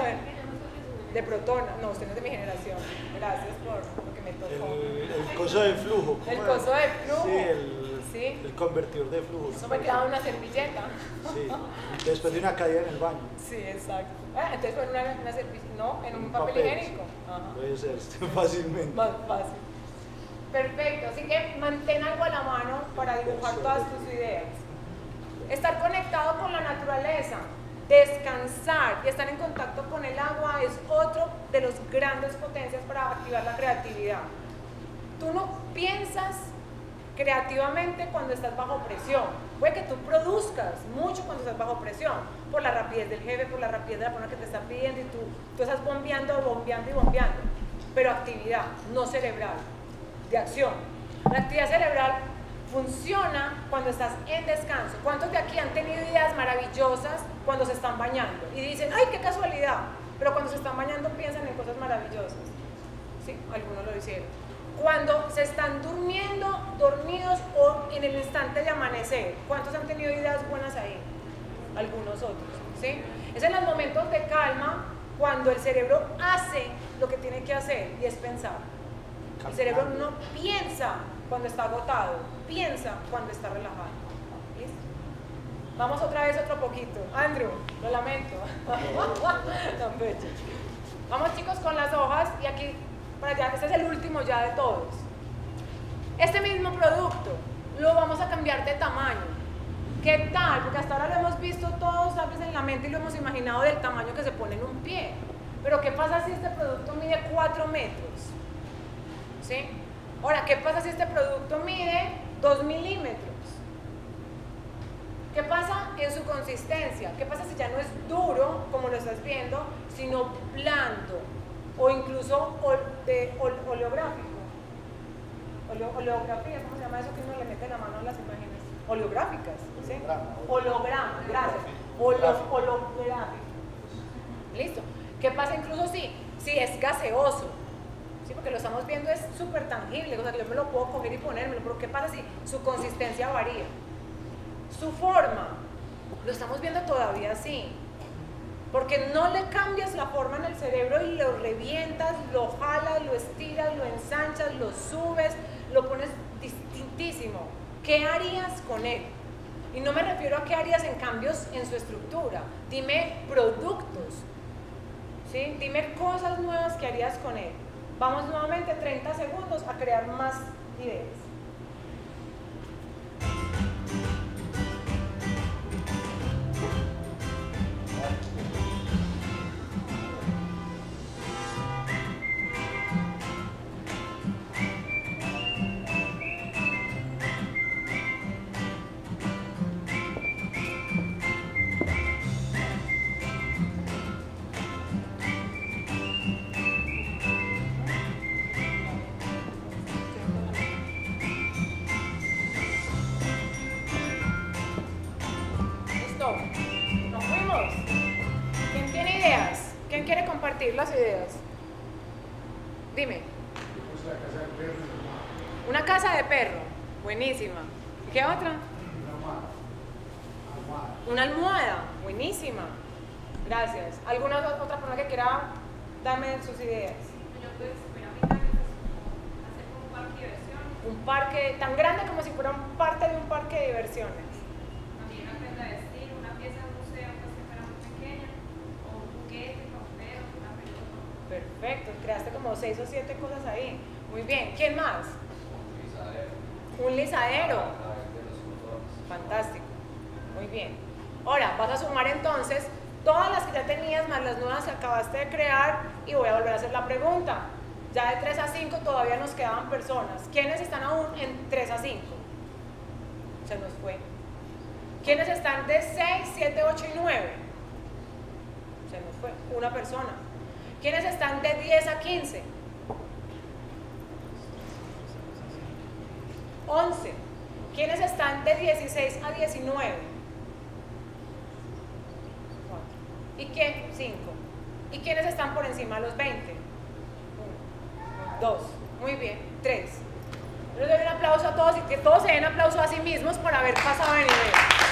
de protona. No, usted no es de mi generación. Gracias por lo que me tocó. El, el coso de flujo. El ¿cómo coso era? de flujo. Sí, el, Sí. el convertidor de flujo. Eso fue creado en una servilleta. Sí, después de una caída en el baño. Sí, exacto. Ah, entonces fue en una, una servilleta, no, en un, Un papel, papel, higiénico. Ajá. Puede ser, fácilmente. Más fácil. Perfecto, así que mantén algo a la mano para dibujar todas tus ideas. Estar conectado con la naturaleza, descansar y estar en contacto con el agua es otro de los grandes potencias para activar la creatividad. Tú no piensas creativamente cuando estás bajo presión. Puede que tú produzcas mucho cuando estás bajo presión, por la rapidez del jefe, por la rapidez de la persona que te está pidiendo y tú, tú estás bombeando, bombeando y bombeando. Pero actividad, no cerebral, de acción. La actividad cerebral funciona cuando estás en descanso. ¿Cuántos de aquí han tenido ideas maravillosas cuando se están bañando? Y dicen, ¡ay, qué casualidad! Pero cuando se están bañando piensan en cosas maravillosas. ¿Sí? Algunos lo hicieron. Cuando se están durmiendo, dormidos o en el instante de amanecer. ¿Cuántos han tenido ideas buenas ahí? Algunos otros. ¿Sí? Es en los momentos de calma cuando el cerebro hace lo que tiene que hacer y es pensar. El cerebro no piensa cuando está agotado, piensa cuando está relajado. ¿Listo? Vamos otra vez otro poquito. Andrew, lo lamento. Tan bello. Vamos chicos con las hojas y aquí para allá, este es el último ya de todos. Este mismo producto lo vamos a cambiar de tamaño. ¿Qué tal? Porque hasta ahora lo hemos visto todos tal vez en la mente y lo hemos imaginado del tamaño que se pone en un pie. Pero ¿qué pasa si este producto mide cuatro metros? ¿Sí? Ahora, ¿qué pasa si este producto mide dos milímetros? ¿Qué pasa en su consistencia? ¿Qué pasa si ya no es duro, como lo estás viendo, sino blando? O incluso ol, de, ol, oleográfico. Oleo, oleografía, ¿cómo se llama eso que uno le mete la mano a las imágenes? Oleográficas, ¿sí? Holograma, gracias. Holo, holográfico. ¿Listo? ¿Qué pasa incluso si, si es gaseoso? ¿Sí? Porque lo estamos viendo, es súper tangible, o sea que yo me lo puedo coger y ponérmelo, pero ¿qué pasa si su consistencia varía? Su forma, lo estamos viendo todavía así. Porque no le cambias la forma en el cerebro y lo revientas, lo jalas, lo estiras, lo ensanchas, lo subes, lo pones distintísimo. ¿Qué harías con él? Y no me refiero a qué harías en cambios en su estructura. Dime productos, ¿sí? Dime cosas nuevas que harías con él. Vamos nuevamente treinta segundos a crear más ideas. Nos fuimos. ¿Quién tiene ideas? ¿Quién quiere compartir las ideas? Dime. Una casa de perro. Buenísima. ¿Qué otra? Una almohada. Buenísima. Gracias. ¿Alguna otra persona que quiera darme sus ideas? Yo pues, mira, mi idea es hacer como un parque de diversiones. Un parque tan grande como si fuera un parte de un parque de diversiones. También una prenda de vestir, una pieza de museo pues, que fuera muy pequeña, o un juguete, papel, una pelota. Perfecto, creaste como seis o siete cosas ahí. Muy bien, ¿quién más? Un lisadero. Fantástico, muy bien. Ahora, vas a sumar entonces todas las que ya tenías más las nuevas que acabaste de crear y voy a volver a hacer la pregunta. Ya de tres a cinco todavía nos quedaban personas. ¿Quiénes están aún en tres a cinco? Se nos fue. ¿Quiénes están de seis, siete, ocho y nueve? Se nos fue. Una persona. ¿Quiénes están de diez a quince? once. ¿Quiénes están de dieciséis a diecinueve? cuatro. ¿Y quién? cinco. ¿Y quiénes están por encima de los veinte? uno, dos. Muy bien. tres. Yo les doy un aplauso a todos y que todos se den aplauso a sí mismos por haber pasado de nivel.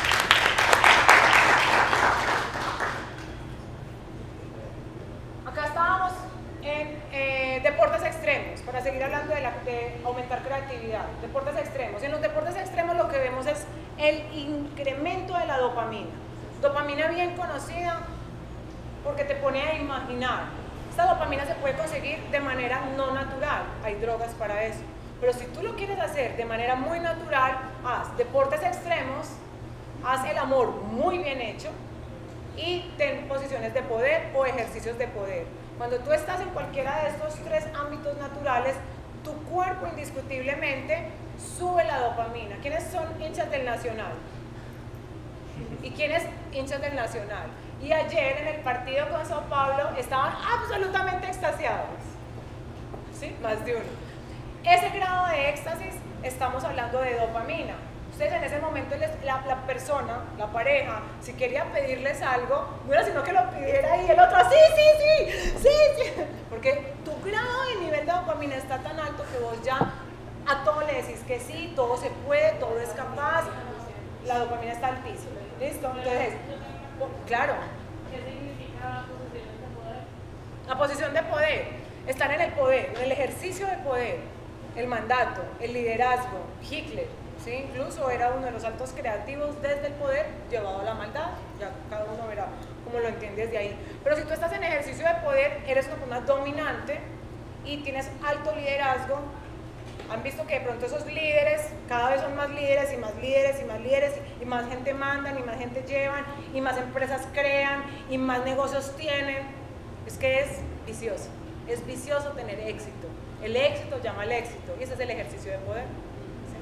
Acá estábamos en eh, deportes extremos, para seguir hablando de, la, de aumentar creatividad. Deportes extremos. En los deportes extremos lo que vemos es el incremento de la dopamina. Dopamina bien conocida porque te pone a imaginar. Esta dopamina se puede conseguir de manera no natural. Hay drogas para eso. Pero si tú lo quieres hacer de manera muy natural, haz deportes extremos, haz el amor muy bien hecho y ten posiciones de poder o ejercicios de poder. Cuando tú estás en cualquiera de estos tres ámbitos naturales, tu cuerpo indiscutiblemente sube la dopamina. ¿Quiénes son hinchas del Nacional? ¿Y quiénes hinchas del Nacional? Y ayer en el partido con Sao Paulo estaban absolutamente extasiados. ¿Sí? Más de uno. Ese grado de éxtasis, estamos hablando de dopamina. Ustedes en ese momento, les, la, la persona, la pareja, si quería pedirles algo, no era sino que lo pidiera y el otro, sí, sí, sí, sí, sí. Porque tu grado de nivel de dopamina está tan alto que vos ya a todo le decís que sí, todo se puede, todo es capaz. La dopamina está altísima. ¿Listo? Entonces, claro. ¿Qué significa posiciones de poder? La posición de poder, estar en el poder, en el ejercicio de poder. El mandato, el liderazgo, Hitler, ¿sí? Incluso era uno de los altos creativos desde el poder llevado a la maldad, ya cada uno verá cómo lo entiende desde ahí. Pero si tú estás en ejercicio de poder, eres una persona dominante y tienes alto liderazgo, han visto que de pronto esos líderes cada vez son más líderes y más líderes y más líderes y más gente mandan y más gente llevan y más empresas crean y más negocios tienen. Es que es vicioso, es vicioso tener éxito. El éxito llama al éxito y ese es el ejercicio de poder. ¿Sí?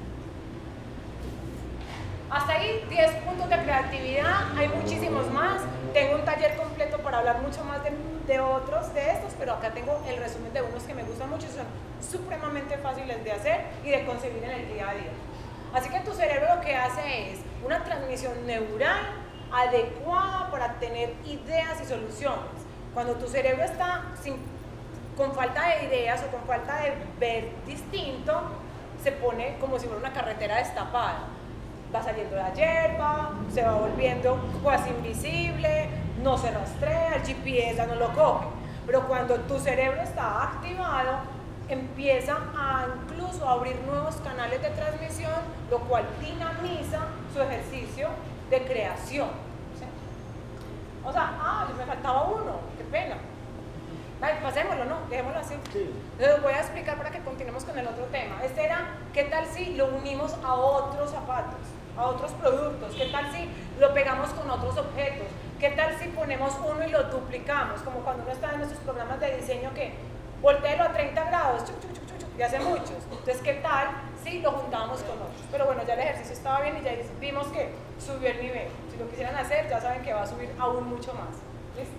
Hasta ahí diez puntos de creatividad, hay muchísimos más. Tengo un taller completo para hablar mucho más de, de otros de estos, pero acá tengo el resumen de unos que me gustan mucho y son supremamente fáciles de hacer y de concebir en el día a día. Así que tu cerebro lo que hace es una transmisión neural adecuada para tener ideas y soluciones. Cuando tu cerebro está sin con falta de ideas o con falta de ver distinto, se pone como si fuera una carretera destapada. Va saliendo la hierba, se va volviendo casi invisible, no se rastrea, el G P S ya no lo coge. Pero cuando tu cerebro está activado, empieza a incluso a abrir nuevos canales de transmisión, lo cual dinamiza su ejercicio de creación. ¿Sí? O sea, ah, me faltaba uno, qué pena. Ay, pasémoslo, ¿no? Dejémoslo así. Sí. Les voy a explicar para que continuemos con el otro tema. Este era, ¿qué tal si lo unimos a otros zapatos, a otros productos? ¿Qué tal si lo pegamos con otros objetos? ¿Qué tal si ponemos uno y lo duplicamos? Como cuando uno está en nuestros programas de diseño que volteelo a treinta grados, chuc, chuc, chuc, chuc, chuc, y hace muchos. Entonces, ¿qué tal si lo juntamos con otros? Pero bueno, ya el ejercicio estaba bien y ya vimos que subió el nivel. Si lo quisieran hacer, ya saben que va a subir aún mucho más. ¿Listo?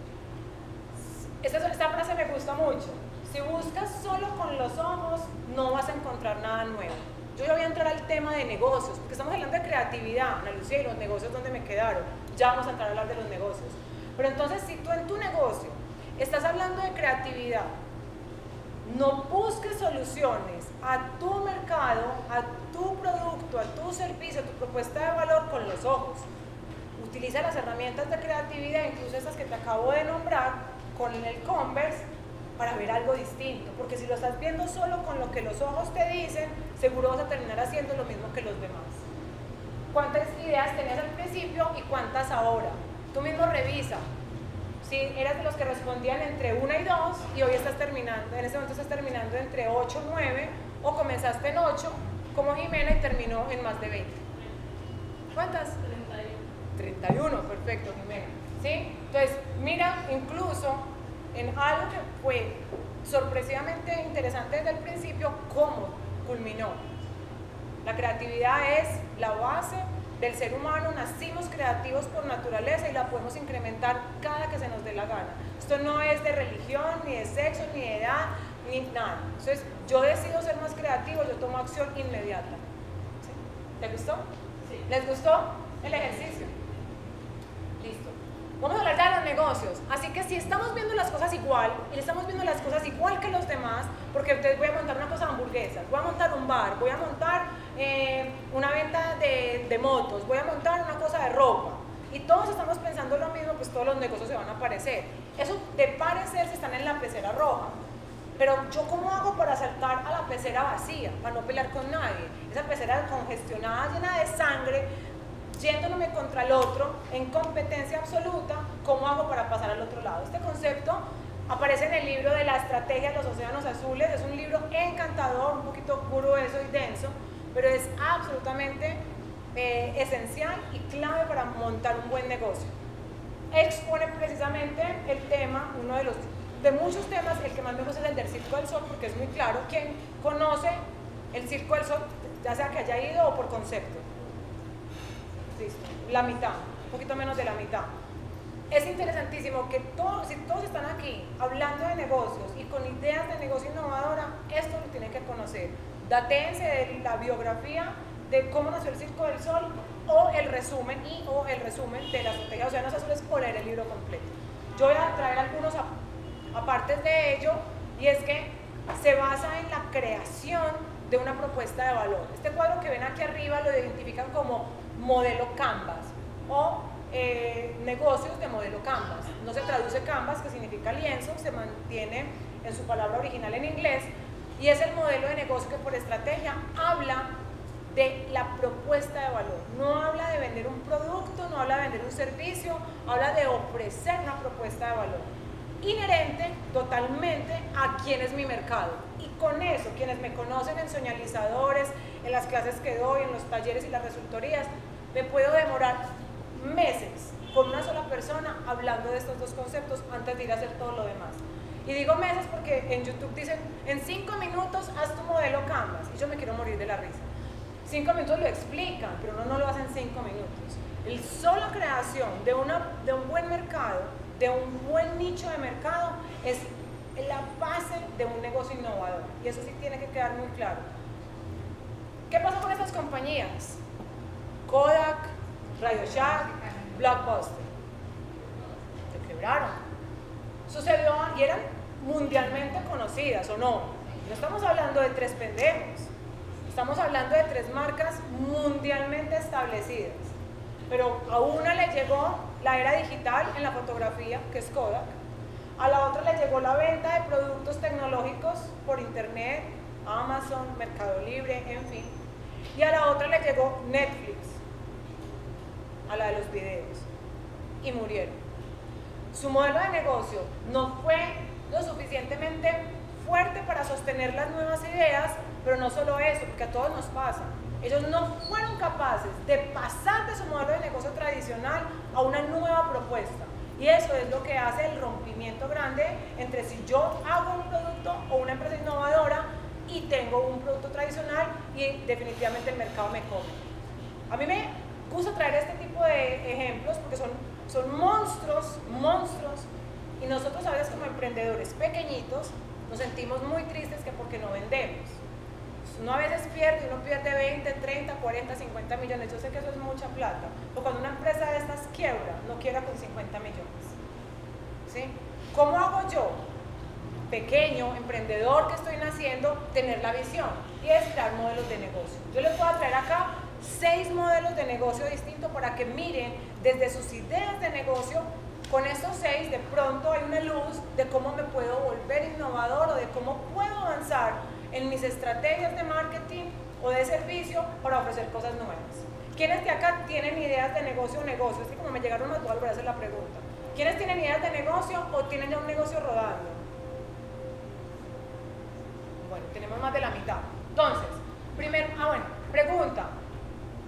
Esta, esta frase me gusta mucho. Si buscas solo con los ojos, no vas a encontrar nada nuevo. Yo ya voy a entrar al tema de negocios, porque estamos hablando de creatividad, Ana Lucía, y los negocios donde me quedaron. Ya vamos a entrar a hablar de los negocios. Pero entonces, si tú en tu negocio estás hablando de creatividad, no busques soluciones a tu mercado, a tu producto, a tu servicio, a tu propuesta de valor con los ojos. Utiliza las herramientas de creatividad, incluso esas que te acabo de nombrar, con el Converse, para ver algo distinto, porque si lo estás viendo solo con lo que los ojos te dicen, seguro vas a terminar haciendo lo mismo que los demás. ¿Cuántas ideas tenías al principio y cuántas ahora? Tú mismo revisa. Si eras de los que respondían entre una y dos y hoy estás terminando, en este momento estás terminando entre ocho, nueve, o comenzaste en ocho como Jimena y terminó en más de veinte. ¿Cuántas? treinta y uno, perfecto, Jimena. ¿Sí? Entonces, mira, incluso en algo que fue sorpresivamente interesante desde el principio, cómo culminó. La creatividad es la base del ser humano, nacimos creativos por naturaleza y la podemos incrementar cada que se nos dé la gana. Esto no es de religión, ni de sexo, ni de edad, ni nada. Entonces, yo decido ser más creativo, yo tomo acción inmediata. ¿Sí? ¿Les gustó? Sí. ¿Les gustó el ejercicio? Listo. Vamos a hablar ya de los negocios. Así que si estamos viendo las cosas igual, y estamos viendo las cosas igual que los demás, porque entonces voy a montar una cosa de hamburguesas, voy a montar un bar, voy a montar eh, una venta de, de motos, voy a montar una cosa de ropa, y todos estamos pensando lo mismo, pues todos los negocios se van a parecer. Eso de parecerse están en la pecera roja. Pero yo, ¿cómo hago para saltar a la pecera vacía, para no pelear con nadie? Esa pecera congestionada, llena de sangre, yéndome contra el otro, en competencia absoluta, ¿cómo hago para pasar al otro lado? Este concepto aparece en el libro de la estrategia de los océanos azules. Es un libro encantador, un poquito grueso y denso, pero es absolutamente eh, esencial y clave para montar un buen negocio. Expone precisamente el tema, uno de los de muchos temas, el que más me gusta es el del Circo del Sol, porque es muy claro. ¿Quién conoce el Circo del Sol, ya sea que haya ido o por concepto? Listo. La mitad, un poquito menos de la mitad. Es interesantísimo que todos, si todos están aquí hablando de negocios y con ideas de negocio innovadora, esto lo tienen que conocer. Datéense de la biografía de cómo nació el Circo del Sol, o el resumen y o el resumen de la estrategia de Océanos Azules, o leer el libro completo. Yo voy a traer algunos aparte de ello, y es que se basa en la creación de una propuesta de valor. Este cuadro que ven aquí arriba lo identifican como modelo Canvas o eh, negocios de modelo Canvas. No se traduce Canvas, que significa lienzo, se mantiene en su palabra original en inglés, y es el modelo de negocio que por estrategia habla de la propuesta de valor. No habla de vender un producto, no habla de vender un servicio, habla de ofrecer una propuesta de valor inherente totalmente a quién es mi mercado. Y con eso, quienes me conocen en Soñalizadores, en las clases que doy, en los talleres y las resultorías, me puedo demorar meses con una sola persona hablando de estos dos conceptos antes de ir a hacer todo lo demás. Y digo meses porque en YouTube dicen, en cinco minutos haz tu modelo Canvas, y yo me quiero morir de la risa. Cinco minutos lo explican, pero uno no lo hace en cinco minutos. El sola creación de, una, de un buen mercado, de un buen nicho de mercado, es la base de un negocio innovador, y eso sí tiene que quedar muy claro. ¿Qué pasó con estas compañías? Kodak, Radio Shack, Blockbuster. Se quebraron. Sucedió, y eran mundialmente conocidas, ¿o no? No estamos hablando de tres pendejos, estamos hablando de tres marcas mundialmente establecidas. Pero a una le llegó la era digital en la fotografía, que es Kodak. A la otra le llegó la venta de productos tecnológicos por internet, Amazon, Mercado Libre, en fin. Y a la otra le llegó Netflix, a la de los videos, y murieron. Su modelo de negocio no fue lo suficientemente fuerte para sostener las nuevas ideas, pero no solo eso, porque a todos nos pasa. Ellos no fueron capaces de pasar de su modelo de negocio tradicional a una nueva propuesta. Y eso es lo que hace el rompimiento grande entre si yo hago un producto o una empresa innovadora y tengo un producto tradicional y definitivamente el mercado me come. A mí me gusta traer este tipo de ejemplos porque son, son monstruos, monstruos, y nosotros a veces como emprendedores pequeñitos nos sentimos muy tristes que porque no vendemos. Uno a veces pierde, uno pierde veinte, treinta, cuarenta, cincuenta millones. Yo sé que eso es mucha plata. O cuando una empresa de estas quiebra, no quiebra con cincuenta millones. ¿Sí? ¿Cómo hago yo, pequeño emprendedor que estoy naciendo, tener la visión? Y es crear modelos de negocio. Yo les puedo traer acá seis modelos de negocio distintos para que miren desde sus ideas de negocio. Con estos seis, de pronto hay una luz de cómo me puedo volver innovador o de cómo puedo avanzar en mis estrategias de marketing o de servicio para ofrecer cosas nuevas. ¿Quiénes de acá tienen ideas de negocio o negocio? Así como me llegaron más, voy a volver a hacer la pregunta. ¿Quiénes tienen ideas de negocio o tienen ya un negocio rodando? Bueno, tenemos más de la mitad. Entonces, primero, ah bueno, pregunta.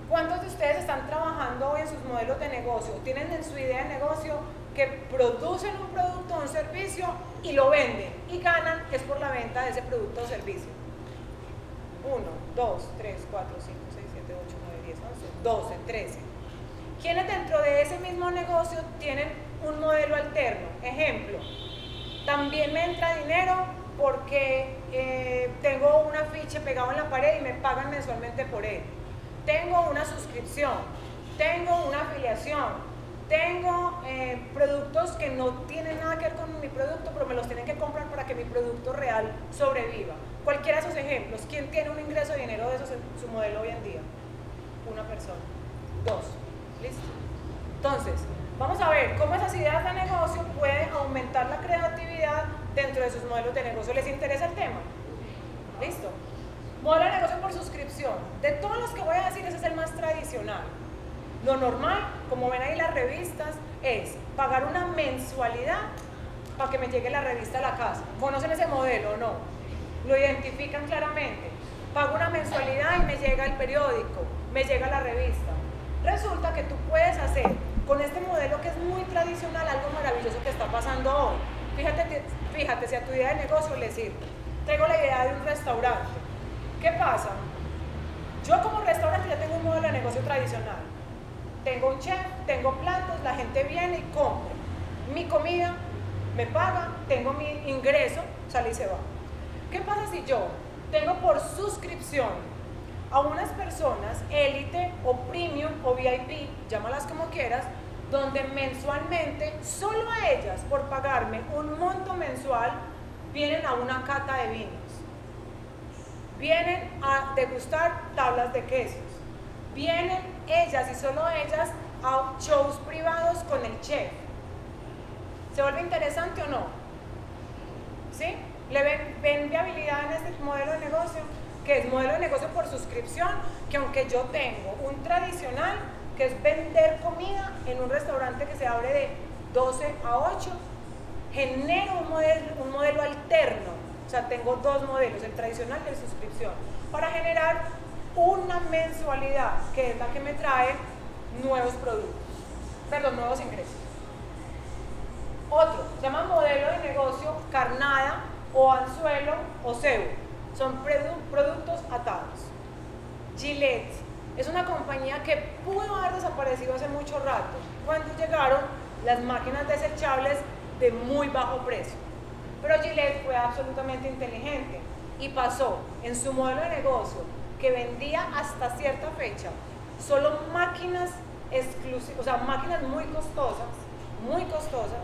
¿Cuántos de ustedes están trabajando hoy en sus modelos de negocio? Tienen en su idea de negocio que producen un producto o un servicio y lo venden y ganan es por la venta de ese producto o servicio. uno, dos, tres, cuatro, cinco, seis, siete, ocho, nueve, diez, once, doce, trece. ¿Quiénes dentro de ese mismo negocio tienen un modelo alterno? Ejemplo, también me entra dinero porque eh, tengo un afiche pegado en la pared y me pagan mensualmente por él. Tengo una suscripción, tengo una afiliación, tengo eh, productos que no tienen nada que ver con mi producto, pero me los tienen que comprar para que mi producto real sobreviva. Cualquiera de esos ejemplos. ¿Quién tiene un ingreso de dinero de esos en su modelo hoy en día? Una persona. Dos. ¿Listo? Entonces, vamos a ver cómo esas ideas de negocio pueden aumentar la creatividad dentro de sus modelos de negocio. ¿Les interesa el tema? ¿Listo? Modelo de negocio por suscripción. De todos los que voy a decir, ese es el más tradicional. Lo normal, como ven ahí las revistas, es pagar una mensualidad para que me llegue la revista a la casa. ¿Conocen ese modelo o no? Lo identifican claramente. Pago una mensualidad y me llega el periódico, me llega la revista. Resulta que tú puedes hacer con este modelo que es muy tradicional algo maravilloso que está pasando hoy. Fíjate, fíjate si a tu idea de negocio le sirve. Traigo la idea de un restaurante. ¿Qué pasa? Yo como restaurante ya tengo un modelo de negocio tradicional. Tengo un chef, tengo platos, la gente viene y compra. Mi comida me paga, tengo mi ingreso, sale y se va. ¿Qué pasa si yo tengo por suscripción a unas personas, élite o premium o V I P, llámalas como quieras, donde mensualmente, solo a ellas, por pagarme un monto mensual, vienen a una cata de vinos? Vienen a degustar tablas de quesos. Vienen ellas y solo ellas a shows privados con el chef. ¿Se vuelve interesante o no? ¿Sí? ¿Le ven, ven viabilidad en este modelo de negocio? Que es modelo de negocio por suscripción, que aunque yo tengo un tradicional, que es vender comida en un restaurante que se abre de doce a ocho, genero un modelo, un modelo alterno. O sea, tengo dos modelos, el tradicional y el suscripción, para generar una mensualidad, que es la que me trae nuevos productos, perdón, nuevos ingresos. Otro, se llama modelo de negocio carnada o anzuelo o cebo. Son produ productos atados. Gillette es una compañía que pudo haber desaparecido hace mucho rato, cuando llegaron las máquinas desechables de muy bajo precio. Pero Gillette fue absolutamente inteligente y pasó en su modelo de negocio, que vendía hasta cierta fecha solo máquinas exclusivas, o sea, máquinas muy costosas, muy costosas,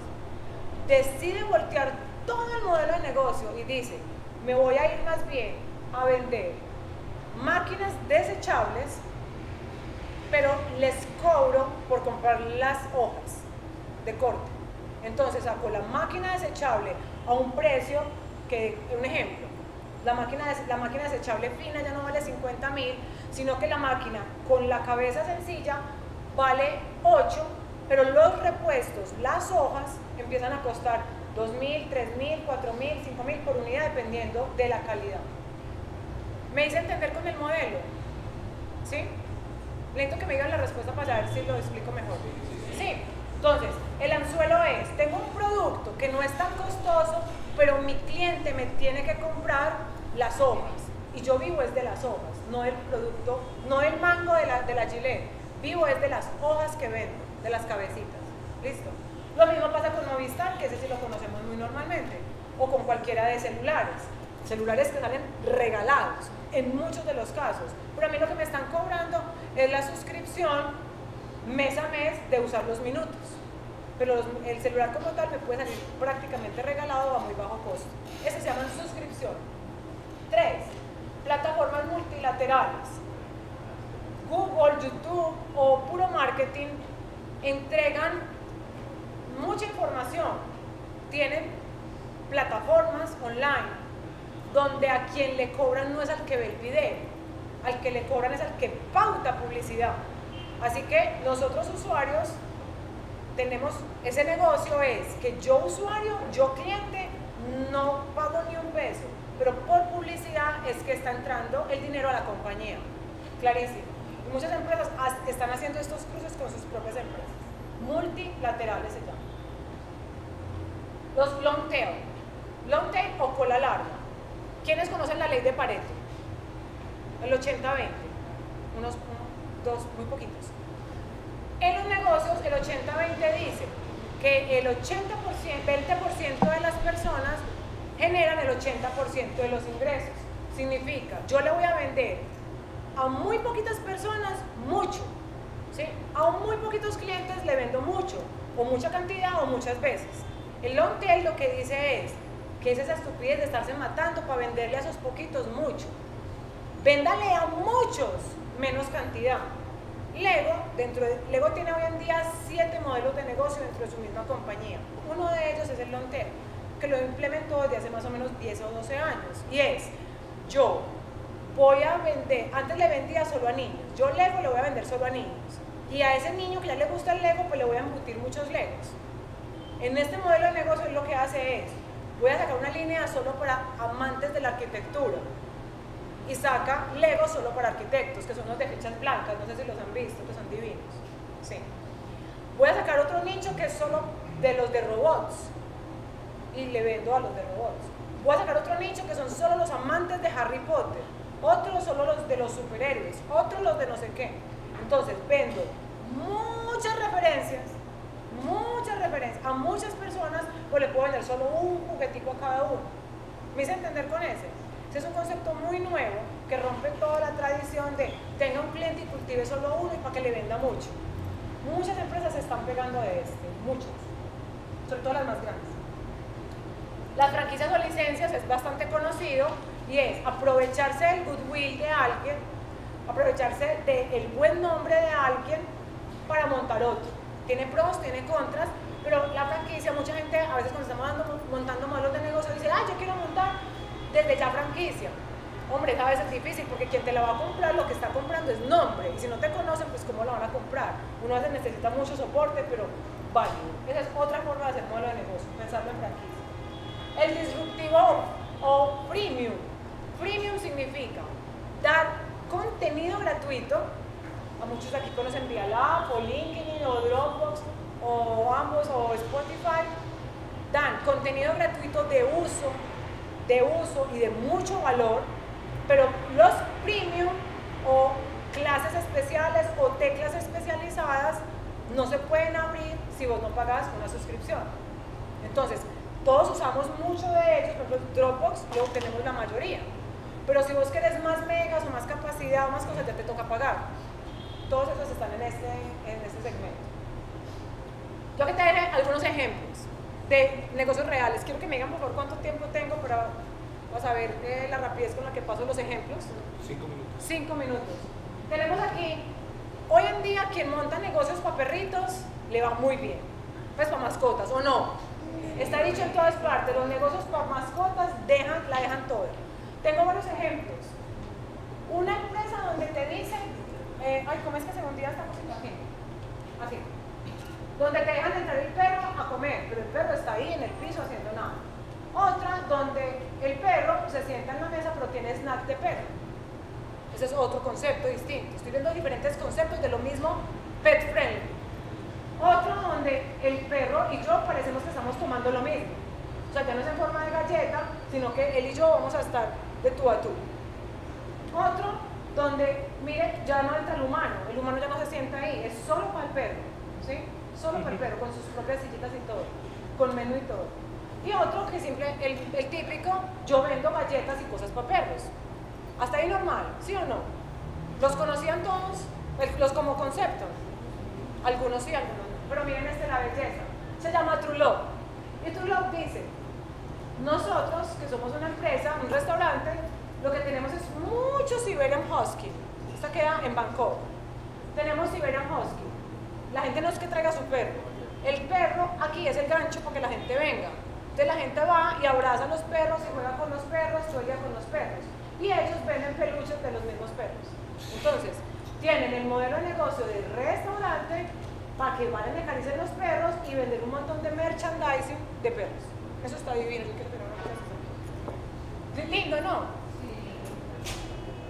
decide voltear todo el modelo de negocio y dice, me voy a ir más bien a vender máquinas desechables, pero les cobro por comprar las hojas de corte. Entonces sacó la máquina desechable a un precio que, un ejemplo, la máquina, la máquina desechable fina ya no vale cincuenta mil, sino que la máquina con la cabeza sencilla vale ocho, pero los repuestos, las hojas, empiezan a costar dos mil, tres mil, cuatro mil, cinco mil por unidad, dependiendo de la calidad. ¿Me hice entender con el modelo? ¿Sí? Lento que me digan la respuesta para saber si lo explico mejor. Sí. Entonces, el anzuelo es, tengo un producto que no es tan costoso, pero mi cliente me tiene que comprar las hojas. Y yo vivo es de las hojas, no del producto, no del mango de la, de la Gillette. Vivo es de las hojas que vendo, de las cabecitas. ¿Listo? Lo mismo pasa con Movistar, que ese sí lo conocemos muy normalmente. O con cualquiera de celulares. Celulares que salen regalados, en muchos de los casos. Pero a mí lo que me están cobrando es la suscripción mes a mes de usar los minutos, pero los, el celular como tal me puede salir prácticamente regalado a muy bajo costo. Ese se llama suscripción. Tres, plataformas multilaterales. Google, YouTube o puro marketing entregan mucha información. Tienen plataformas online donde a quien le cobran no es al que ve el video, al que le cobran es al que pauta publicidad. Así que nosotros usuarios tenemos, ese negocio es que yo usuario, yo cliente, no pago ni un peso, pero por publicidad es que está entrando el dinero a la compañía. Clarísimo. Y muchas empresas están haciendo estos cruces con sus propias empresas. Multilaterales se llaman. Los long tail. Long tail o cola larga. ¿Quiénes conocen la ley de Pareto? El ochenta veinte. Unos, uno, dos, muy poquitos. En los negocios, el ochenta veinte dice que el ochenta por ciento, veinte por ciento de las personas generan el ochenta por ciento de los ingresos. Significa, yo le voy a vender a muy poquitas personas mucho, ¿sí? A muy poquitos clientes le vendo mucho, o mucha cantidad o muchas veces. El long tail lo que dice es que es esa estupidez de estarse matando para venderle a esos poquitos mucho. Véndale a muchos menos cantidad. Lego, dentro de, Lego tiene hoy en día siete modelos de negocio dentro de su misma compañía. Uno de ellos es el long tail, que lo implementó desde hace más o menos diez o doce años. Y es, yo voy a vender, antes le vendía solo a niños, yo Lego le voy a vender solo a niños. Y a ese niño que ya le gusta el Lego, pues le voy a embutir muchos Legos. En este modelo de negocio él lo que hace es, voy a sacar una línea solo para amantes de la arquitectura. Y saca Lego solo para arquitectos, que son los de fichas blancas, no sé si los han visto, que son divinos. Sí. Voy a sacar otro nicho que es solo de los de robots, y le vendo a los de robots. Voy a sacar otro nicho que son solo los amantes de Harry Potter, otros solo los de los superhéroes, otros los de no sé qué. Entonces vendo muchas referencias, muchas referencias a muchas personas, o le puedo vender solo un juguetico a cada uno. ¿Me hice entender con ese? Ese es un concepto muy nuevo que rompe toda la tradición de tenga un cliente y cultive solo uno y para que le venda mucho. Muchas empresas se están pegando de este, muchos, sobre todo las más grandes. Las franquicias o licencias es bastante conocido y es aprovecharse del goodwill de alguien, aprovecharse del buen nombre de alguien para montar otro. Tiene pros, tiene contras, pero la franquicia, mucha gente a veces cuando estamos dando, montando modelos de negocio dice, ah, yo quiero montar desde ya franquicia. Hombre, a veces es difícil porque quien te la va a comprar lo que está comprando es nombre, y si no te conocen, pues cómo la van a comprar. Uno a veces necesita mucho soporte, pero válido. Esa es otra forma de hacer modelo de negocio, pensarlo en franquicia. El disruptivo o premium. Premium significa dar contenido gratuito. A muchos aquí conocen ViaLab o LinkedIn o Dropbox o ambos o Spotify. Dan contenido gratuito de uso de uso y de mucho valor, pero los premium o clases especiales o teclas especializadas no se pueden abrir si vos no pagas una suscripción. Entonces, todos usamos mucho de ellos, por ejemplo, Dropbox lo tenemos la mayoría, pero si vos querés más megas o más capacidad o más cosas, ya te toca pagar. Todos esos están en este, en este segmento. Yo que te daré algunos ejemplos de negocios reales. Quiero que me digan por favor cuánto tiempo tengo para, para saber eh, la rapidez con la que paso los ejemplos. Cinco minutos. Cinco minutos. Tenemos aquí, hoy en día quien monta negocios para perritos le va muy bien. Pues para mascotas, ¿o no? Está dicho en todas partes, los negocios para mascotas dejan, la dejan toda. Tengo varios ejemplos. Una empresa donde te dicen, eh, ay, ¿cómo es que según día estamos aquí? Así. Donde te dejan entrar el perro a comer, pero el perro está ahí en el piso haciendo nada. Otra donde el perro se sienta en la mesa pero tiene snack de perro. Ese es otro concepto distinto. Estoy viendo diferentes conceptos de lo mismo pet friendly. Otro donde el perro y yo parecemos que estamos tomando lo mismo. O sea, ya no es en forma de galleta, sino que él y yo vamos a estar de tú a tú. Otro donde, mire, ya no entra el humano. El humano ya no se sienta ahí, es solo para el perro. ¿Sí? Solo para el perro, con sus propias sillitas y todo, con menú y todo. Y otro que simple, el, el típico, yo vendo galletas y cosas para perros. Hasta ahí normal, ¿sí o no? ¿Los conocían todos? Los como concepto. Algunos sí, algunos no. Pero miren este, la belleza. Se llama True Love. Y True Love dice, nosotros, que somos una empresa, un restaurante, lo que tenemos es mucho Siberian Husky. Esta queda en Bangkok. Tenemos Siberian Husky. La gente no es que traiga su perro. El perro aquí es el gancho para que la gente venga. Entonces la gente va y abraza a los perros y juega con los perros, todo el día con los perros. Y ellos venden peluches de los mismos perros. Entonces, tienen el modelo de negocio del restaurante para que vayan a acariciar los perros y vender un montón de merchandising de perros. Eso está divino. Yo quiero tener una clase. Lindo, ¿no? Sí.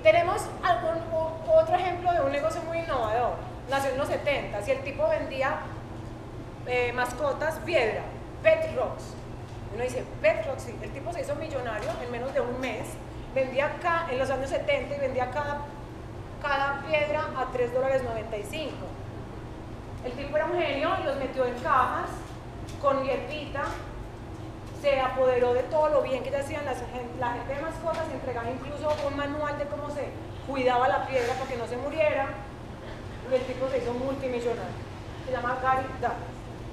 Tenemos algún, o, otro ejemplo de un negocio muy innovador. Nació en los setenta y el tipo vendía eh, mascotas piedra, Pet Rocks. Uno dice, Pet Rocks, sí. El tipo se hizo millonario en menos de un mes. Vendía acá en los años setenta y vendía cada, cada piedra a tres dólares noventa y cinco. El tipo era un genio y los metió en cajas con hierbita. Se apoderó de todo lo bien que ya hacían las, la gente de mascotas y entregaba incluso un manual de cómo se cuidaba la piedra para que no se muriera. Y el tipo se hizo multimillonario. Se llama Gary Douglas.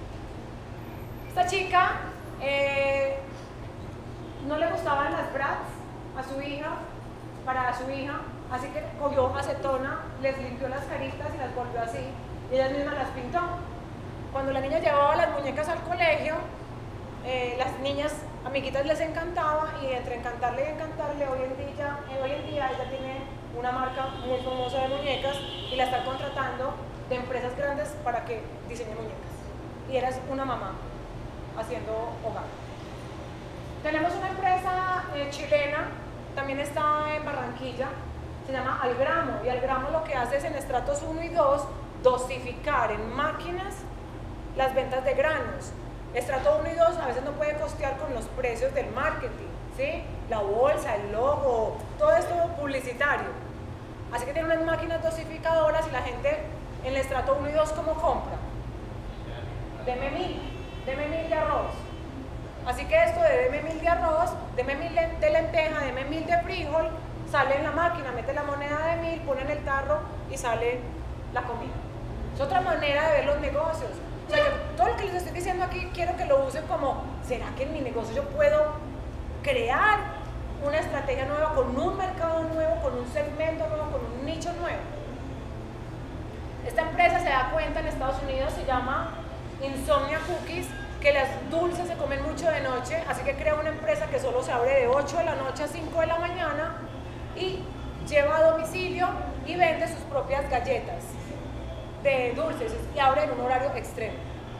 Esta chica eh, no le gustaban las brats a su hija, para su hija, así que cogió acetona, les limpió las caritas y las volvió así, y ella misma las pintó. Cuando la niña llevaba las muñecas al colegio, eh, las niñas amiguitas les encantaba, y entre encantarle y encantarle, hoy en día, eh, hoy en día ella tiene una marca muy famosa de muñecas y la está contratando de empresas grandes para que diseñe muñecas. Y eres una mamá haciendo hogar. Tenemos una empresa eh, chilena, también está en Barranquilla, se llama Algramo, y Algramo lo que hace es en estratos uno y dos dosificar en máquinas las ventas de granos. Estrato uno y dos a veces no puede costear con los precios del marketing, ¿sí? La bolsa, el logo, todo esto publicitario. Así que tiene unas máquinas dosificadoras y la gente en el estrato uno y dos, ¿cómo compra? Deme mil, deme mil de arroz. Así que esto de deme mil de arroz, deme mil de lenteja, deme mil de frijol, sale en la máquina, mete la moneda de mil, pone en el tarro y sale la comida. Es otra manera de ver los negocios. O sea, yo, todo lo que les estoy diciendo aquí quiero que lo usen como, ¿será que en mi negocio yo puedo crear una estrategia nueva con un mercado nuevo, con un segmento nuevo, con un nicho nuevo? Esta empresa se da cuenta en Estados Unidos, se llama Insomnia Cookies, que las dulces se comen mucho de noche, así que crea una empresa que solo se abre de ocho de la noche a cinco de la mañana y lleva a domicilio y vende sus propias galletas de dulces y abre en un horario extremo.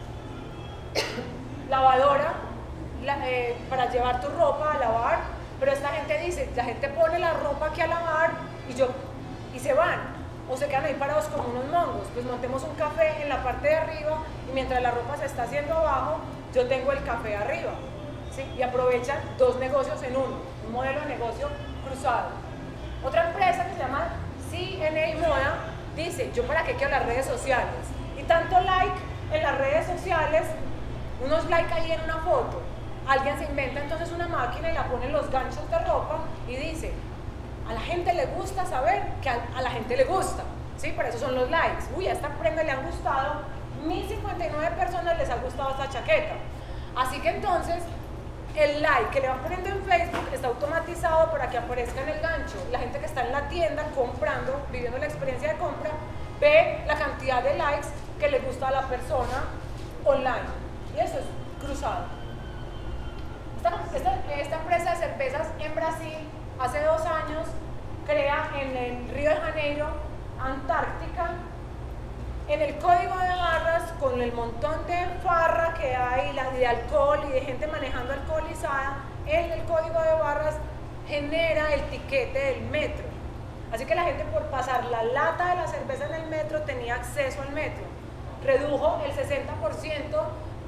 Lavadora la, eh, para llevar tu ropa a lavar, pero esta gente dice, la gente pone la ropa aquí a lavar y, yo, y se van. O se quedan ahí parados como unos mongos. Pues montemos un café en la parte de arriba y mientras la ropa se está haciendo abajo, yo tengo el café arriba, ¿sí? Y aprovechan dos negocios en uno, un modelo de negocio cruzado. Otra empresa que se llama C N A Moda dice, yo para qué quiero las redes sociales y tanto like en las redes sociales, unos like ahí en una foto. Alguien se inventa entonces una máquina y la pone en los ganchos de ropa y dice, a la gente le gusta saber que a, a la gente le gusta, ¿sí? Por eso son los likes. Uy, a esta prenda le han gustado, mil cincuenta y nueve personas les ha gustado esta chaqueta. Así que entonces, el like que le van poniendo en Facebook está automatizado para que aparezca en el gancho. La gente que está en la tienda comprando, viviendo la experiencia de compra, ve la cantidad de likes que le gusta a la persona online. Y eso es cruzado. Esta, esta, esta empresa de cervezas en Brasil, hace dos años, crea en el Río de Janeiro, Antártica, en el código de barras, con el montón de farra que hay, la de alcohol y de gente manejando alcoholizada, en el código de barras genera el tiquete del metro. Así que la gente por pasar la lata de la cerveza en el metro tenía acceso al metro. Redujo el sesenta por ciento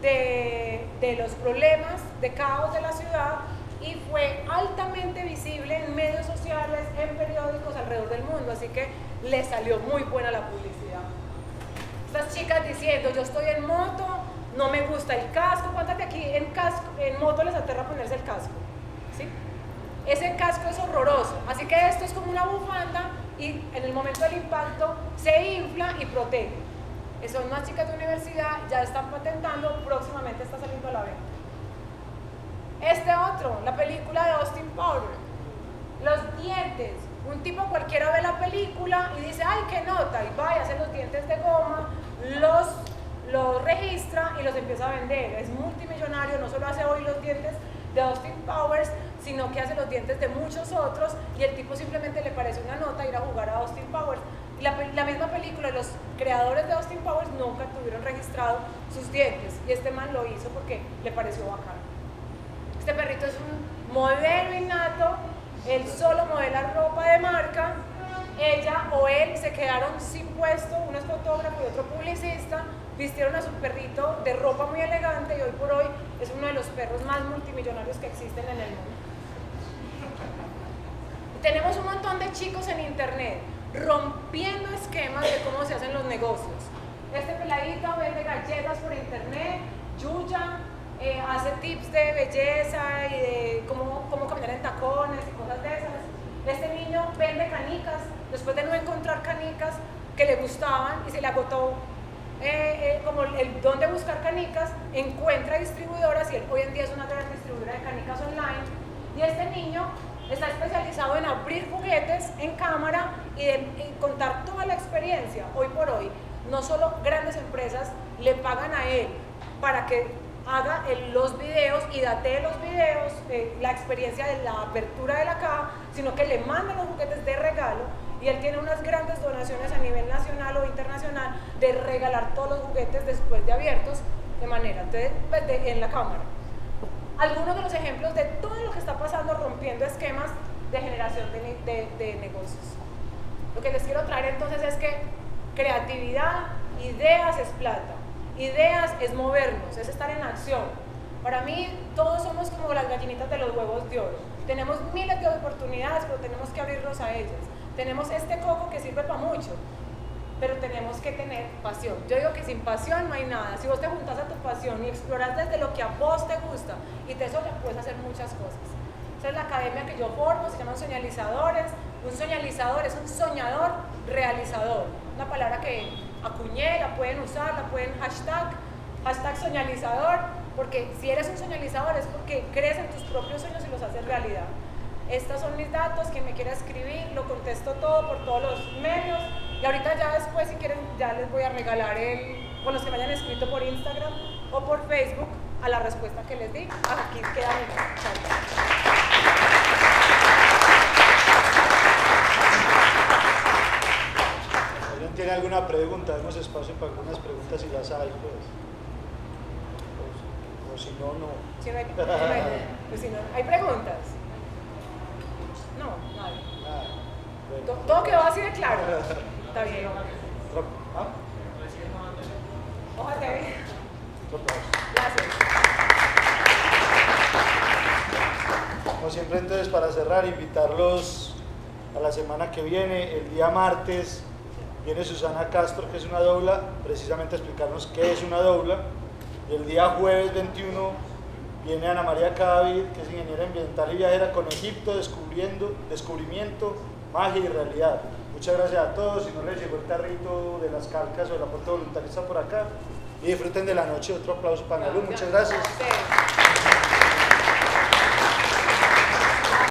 de, de los problemas de caos de la ciudad y fue altamente visible en medios sociales, en periódicos alrededor del mundo. Así que le salió muy buena la publicidad. Estas chicas diciendo, yo estoy en moto, no me gusta el casco. ¿Cuántas de aquí en, casco, en moto les aterra ponerse el casco? ¿Sí? Ese casco es horroroso. Así que esto es como una bufanda y en el momento del impacto se infla y protege. Son unas chicas de universidad, ya están patentando, próximamente está saliendo a la venta. Este otro, la película de Austin Powers, los dientes. Un tipo cualquiera ve la película y dice, ay, qué nota, y va y hace los dientes de goma, los, los registra y los empieza a vender. Es multimillonario, no solo hace hoy los dientes de Austin Powers, sino que hace los dientes de muchos otros, y el tipo simplemente le parece una nota ir a jugar a Austin Powers. Y la, la misma película, los creadores de Austin Powers nunca tuvieron registrado sus dientes, y este man lo hizo porque le pareció bacán. Este perrito es un modelo innato, él solo modela ropa de marca ella o él se quedaron sin puesto, uno es fotógrafo y otro publicista, vistieron a su perrito de ropa muy elegante y hoy por hoy es uno de los perros más multimillonarios que existen en el mundo. Tenemos un montón de chicos en internet rompiendo esquemas de cómo se hacen los negocios. Este peladito vende galletas por internet, Yuya, eh, hace tips de belleza y de cómo, cómo caminar en tacones y cosas de esas. Este niño vende canicas, después de no encontrar canicas que le gustaban y se le agotó eh, eh, como el don de buscar canicas, encuentra distribuidoras y él hoy en día es una gran distribuidora de canicas online. Y este niño está especializado en abrir juguetes en cámara y, de, y contar toda la experiencia. Hoy por hoy, no solo grandes empresas le pagan a él para que haga el, los videos y datee los videos, eh, la experiencia de la apertura de la caja, sino que le mandan los juguetes de regalo y él tiene unas grandes donaciones a nivel nacional o internacional de regalar todos los juguetes después de abiertos de manera, entonces, pues, de, en la cámara. Algunos de los ejemplos de todo lo que está pasando rompiendo esquemas de generación de, de, de negocios. Lo que les quiero traer entonces es que creatividad, ideas es plata, ideas es movernos, es estar en acción. Para mí todos somos como las gallinitas de los huevos de oro. Tenemos miles de oportunidades, pero tenemos que abrirnos a ellas. Tenemos este coco que sirve para mucho, pero tenemos que tener pasión. Yo digo que sin pasión no hay nada. Si vos te juntas a tu pasión y exploras desde lo que a vos te gusta y te sola, puedes hacer muchas cosas. Esa es la academia que yo formo, se llaman soñalizadores. Un soñalizador es un soñador realizador. Una palabra que acuñé, la pueden usar, la pueden hashtag, hashtag soñalizador, porque si eres un soñalizador es porque crees en tus propios sueños y los haces realidad. Estos son mis datos, quien me quiera escribir, lo contesto todo por todos los medios. Y ahorita ya después, si quieren, ya les voy a regalar el, con los que me hayan escrito por Instagram o por Facebook, a la respuesta que les di. Aquí queda mi chao. ¿Alguien tiene alguna pregunta? Demos espacio para algunas preguntas si las hay, pues. O, o si no, no. Si no hay, si no hay, pues si no, ¿hay preguntas? No, nadie. Ah, bueno. Todo, todo quedó así de claro. Está bien. Otro- ¿ah? Ojalá. Otro aplauso. Gracias. Como siempre, entonces, para cerrar, invitarlos a la semana que viene. El día martes viene Susana Castro, que es una doula, precisamente a explicarnos qué es una doula. Y el día jueves veintiuno viene Ana María Cadavid, que es ingeniera ambiental y viajera, con Egipto, descubriendo, descubrimiento, magia y realidad. Muchas gracias a todos. Si no les llegó el tarrito de las calcas o el aporte voluntarista por acá, y disfruten de la noche. Otro aplauso para Nalu. Muchas gracias. Sí.